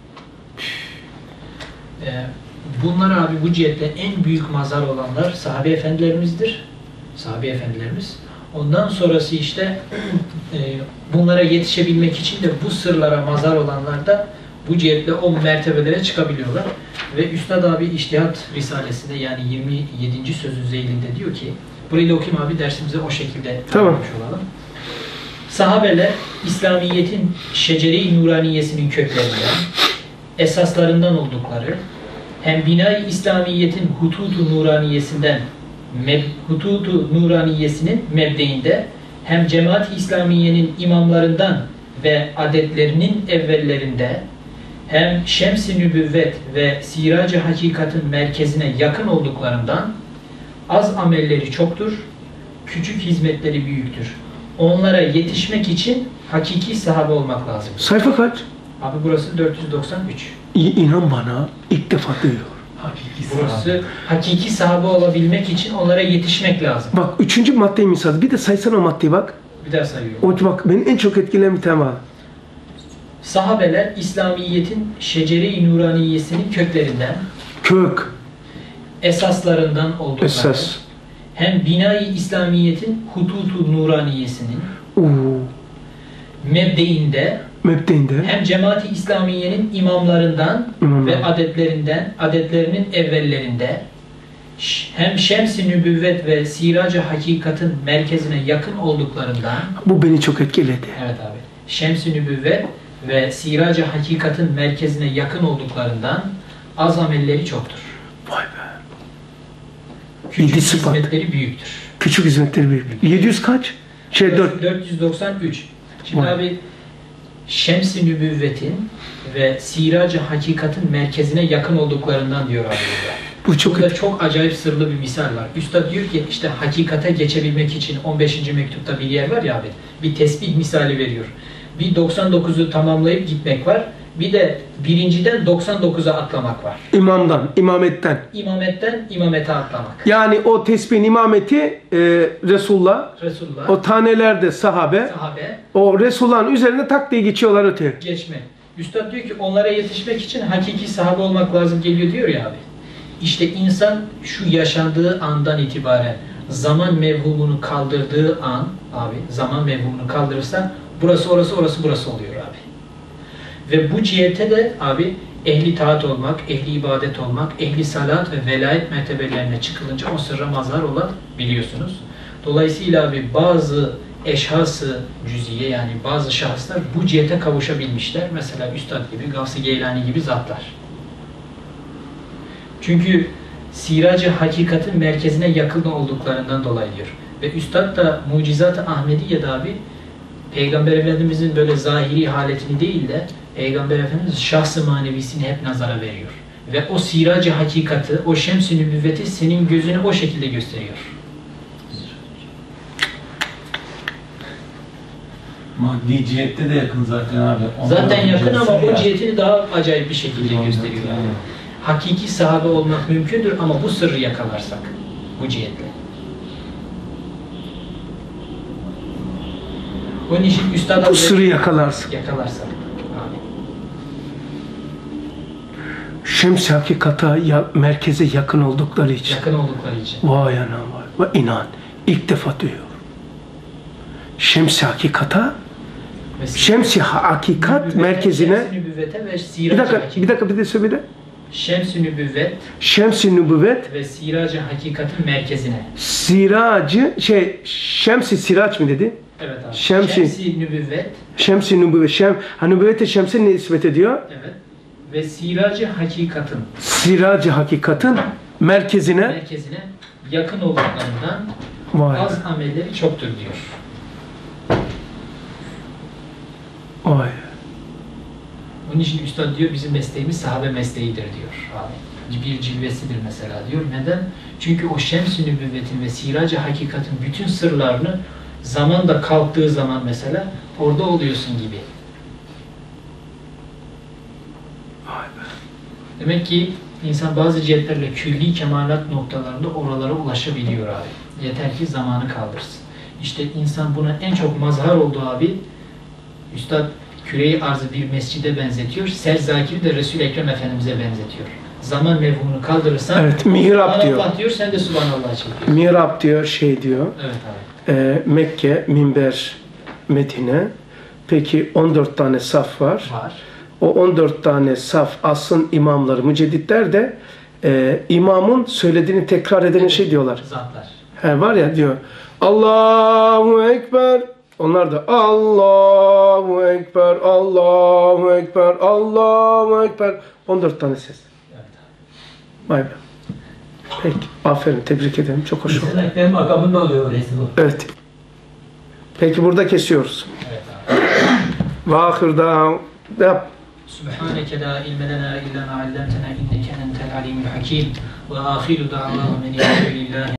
[SPEAKER 2] Ee, bunlar abi bu cihette en büyük mazhar olanlar sahabe efendilerimizdir. Sahabe efendilerimiz. Ondan sonrası işte e, bunlara yetişebilmek için de bu sırlara mazhar olanlar da bu cihetle o mertebelere çıkabiliyorlar. Ve Üstad abi İçtihat Risalesi'nde, yani yirmi yedinci sözün zeylinde diyor ki, burayı da okuyayım abi, dersimize o şekilde
[SPEAKER 1] tamam.
[SPEAKER 2] anlamış olalım. Sahabeler İslamiyet'in şecere-i nuraniyesinin köklerinden, esaslarından oldukları, hem bina-i İslamiyet'in hututu nuraniyesinden, hututu nuraniyesinin mebdeinde, hem cemaat-i İslamiye'nin imamlarından ve adetlerinin evvellerinde, hem şems-i nübüvvet ve sirac-ı hakikatin merkezine yakın olduklarından az amelleri çoktur, küçük hizmetleri büyüktür. Onlara yetişmek için hakiki sahabe olmak lazım.
[SPEAKER 1] Sayfa kaç?
[SPEAKER 2] Abi burası dört yüz doksan üç.
[SPEAKER 1] İ- İnan bana ilk defa duyuyor.
[SPEAKER 3] Hakiki
[SPEAKER 2] Burası
[SPEAKER 3] sahabe.
[SPEAKER 2] hakiki sahabe olabilmek için onlara yetişmek lazım.
[SPEAKER 1] Bak üçüncü maddeyi misal. Bir de saysana o maddeyi bak.
[SPEAKER 2] Bir daha sayıyorum.
[SPEAKER 1] O bak beni en çok etkileyen bir tema.
[SPEAKER 2] Sahabeler İslamiyet'in şecere-i nuraniyesinin köklerinden,
[SPEAKER 1] Kök.
[SPEAKER 2] esaslarından oldukları,
[SPEAKER 1] Esas.
[SPEAKER 2] hem binayı İslamiyet'in hututu nuraniyesinin
[SPEAKER 1] Oo.
[SPEAKER 2] mebdeinde,
[SPEAKER 1] Mebdeinde.
[SPEAKER 2] hem cemaat-i İslamiye'nin imamlarından
[SPEAKER 1] İmamlar.
[SPEAKER 2] ve adetlerinden, adetlerinin evvellerinde, ş- hem şems-i nübüvvet ve sirac-ı hakikatin merkezine yakın olduklarından,
[SPEAKER 1] Bu beni çok etkiledi.
[SPEAKER 2] evet abi, şems-i nübüvvet ve sirac-ı hakikatin merkezine yakın olduklarından az amelleri çoktur.
[SPEAKER 1] Vay be.
[SPEAKER 2] Küçük
[SPEAKER 1] Yedi sıfat.
[SPEAKER 2] hizmetleri büyüktür.
[SPEAKER 1] Küçük hizmetleri büyük. yedi yüz kaç? Şey dört.
[SPEAKER 2] dört yüz doksan üç. Şimdi
[SPEAKER 1] Vay.
[SPEAKER 2] abi şems-i nübüvvetin ve sirac-ı hakikatin merkezine yakın olduklarından diyor abi burada.
[SPEAKER 1] Bu çok
[SPEAKER 2] Burada
[SPEAKER 1] etkili.
[SPEAKER 2] çok acayip sırlı bir misal var. Üstad diyor ki işte hakikate geçebilmek için on beşinci mektupta bir yer var ya abi. Bir tesbih misali veriyor. Bir doksan dokuzu tamamlayıp gitmek var. Bir de birinciden doksan dokuza atlamak var.
[SPEAKER 1] İmamdan, imametten.
[SPEAKER 2] İmametten imamete atlamak.
[SPEAKER 1] Yani o tesbihin imameti e, Resulullah.
[SPEAKER 2] Resulullah,
[SPEAKER 1] O tanelerde sahabe.
[SPEAKER 2] sahabe,
[SPEAKER 1] O Resulullah'ın üzerine tak diye geçiyorlar öteye.
[SPEAKER 2] geçme. Üstad diyor ki onlara yetişmek için hakiki sahabe olmak lazım geliyor diyor ya abi. İşte insan şu yaşandığı andan itibaren zaman mevhumunu kaldırdığı an abi, zaman mevhumunu kaldırırsa burası orası orası burası oluyor abi. Ve bu cihete de abi ehli taat olmak, ehli ibadet olmak, ehli salat ve velayet mertebelerine çıkılınca o sırra mazhar olan biliyorsunuz. Dolayısıyla abi bazı eşhası cüziye yani bazı şahıslar bu cihete kavuşabilmişler. Mesela Üstad gibi, Gavs-ı Geylani gibi zatlar. Çünkü sirac-ı hakikatin merkezine yakın olduklarından dolayı diyor. Ve Üstad da Mucizat-ı Ahmediye'de abi Peygamber Efendimizin böyle zahiri haletini değil de Peygamber Efendimiz şahs-ı manevisini hep nazara veriyor. Ve o sirac-ı hakikati, o şems-i nübüvveti senin gözüne o şekilde gösteriyor.
[SPEAKER 3] Maddi cihette de yakın zaten abi. Ondan
[SPEAKER 2] Zaten yakın ama
[SPEAKER 3] öncesi
[SPEAKER 2] o
[SPEAKER 3] ya.
[SPEAKER 2] cihetini daha acayip bir şekilde gösteriyor. Yani. Hakiki sahabe olmak mümkündür ama bu sırrı yakalarsak, bu cihetle. Onun için Üstad
[SPEAKER 1] Bu sırrı yakalarsın.
[SPEAKER 2] yakalarsak. Abi.
[SPEAKER 1] Şems-i hakikata ya, merkeze yakın oldukları için.
[SPEAKER 2] Yakın oldukları için.
[SPEAKER 1] Vay anam vay. Ve inan ilk defa duyuyorum. Şems-i hakikata
[SPEAKER 2] Ve
[SPEAKER 1] Şems-i hakikat
[SPEAKER 2] nübüvvete,
[SPEAKER 1] merkezine
[SPEAKER 2] Şems-i nübüvvete ve
[SPEAKER 1] bir
[SPEAKER 2] sirac-ı
[SPEAKER 1] dakika
[SPEAKER 2] hakikat.
[SPEAKER 1] bir dakika bir de söyle bir de.
[SPEAKER 2] Şems-i nübüvvet
[SPEAKER 1] Şems-i nübüvvet
[SPEAKER 2] ve sirac-ı hakikatin merkezine.
[SPEAKER 1] siracı şey Şems-i sirac mı dedi?
[SPEAKER 2] Evet abi.
[SPEAKER 1] Şems-i-
[SPEAKER 2] Şems-i nübüvvet,
[SPEAKER 1] Şems-i nübüvvet. Şem, ha nübüvvete şemse ne nispet ediyor?
[SPEAKER 2] evet. Ve sirac-ı hakikatin
[SPEAKER 1] Siracı hakikatin merkezine
[SPEAKER 2] merkezine yakın olduklarından
[SPEAKER 1] vay
[SPEAKER 2] az amelleri çoktur diyor.
[SPEAKER 1] vay.
[SPEAKER 2] Onun için Üstad diyor bizim mesleğimiz sahabe mesleğidir diyor abi. Bir cilvesidir mesela diyor. Neden? Çünkü o şems-i nübüvvetin ve sirac-ı hakikatin bütün sırlarını zaman da kalktığı zaman mesela orada oluyorsun gibi.
[SPEAKER 1] Vay be.
[SPEAKER 2] Demek ki insan bazı cihetlerle külli kemalat noktalarında oralara ulaşabiliyor abi. Yeter ki zamanı kaldırsın. İşte insan buna en çok mazhar olduğu abi Üstad küre-i arzı bir mescide benzetiyor. Serzakir'i de Resul-i Ekrem Efendimiz'e benzetiyor. Zaman mevhumunu kaldırırsan
[SPEAKER 1] Evet, mihrap diyor.
[SPEAKER 2] Subhanallah diyor, sen de Subhanallah çekiyorsun.
[SPEAKER 1] Mihrap diyor şey diyor.
[SPEAKER 2] Evet abi.
[SPEAKER 1] e, Mekke, minber, Medine. Peki on dört tane saf var.
[SPEAKER 2] Var.
[SPEAKER 1] O on dört tane saf asrın imamları, mücedditler de e, imamın söylediğini tekrar eden şey diyorlar.
[SPEAKER 2] Zatlar.
[SPEAKER 1] He, var ya diyor. Allahu Ekber. Onlar da Allahu Ekber, Allahu Ekber, Allahu Ekber. on dört tane ses.
[SPEAKER 2] Evet abi.
[SPEAKER 1] Vay be. Peki. Aferin. Tebrik ederim. Çok hoş oldu.
[SPEAKER 7] İnsan ekmeğin makamında oluyor resim o.
[SPEAKER 1] Evet. Peki burada kesiyoruz.
[SPEAKER 2] Evet abi.
[SPEAKER 1] Ve ahir da yap.
[SPEAKER 2] Subhaneke la ilme lena illa ma allamtena inneke entel alimul hakim. Ve ahiru da'vahum enilhamdülillahi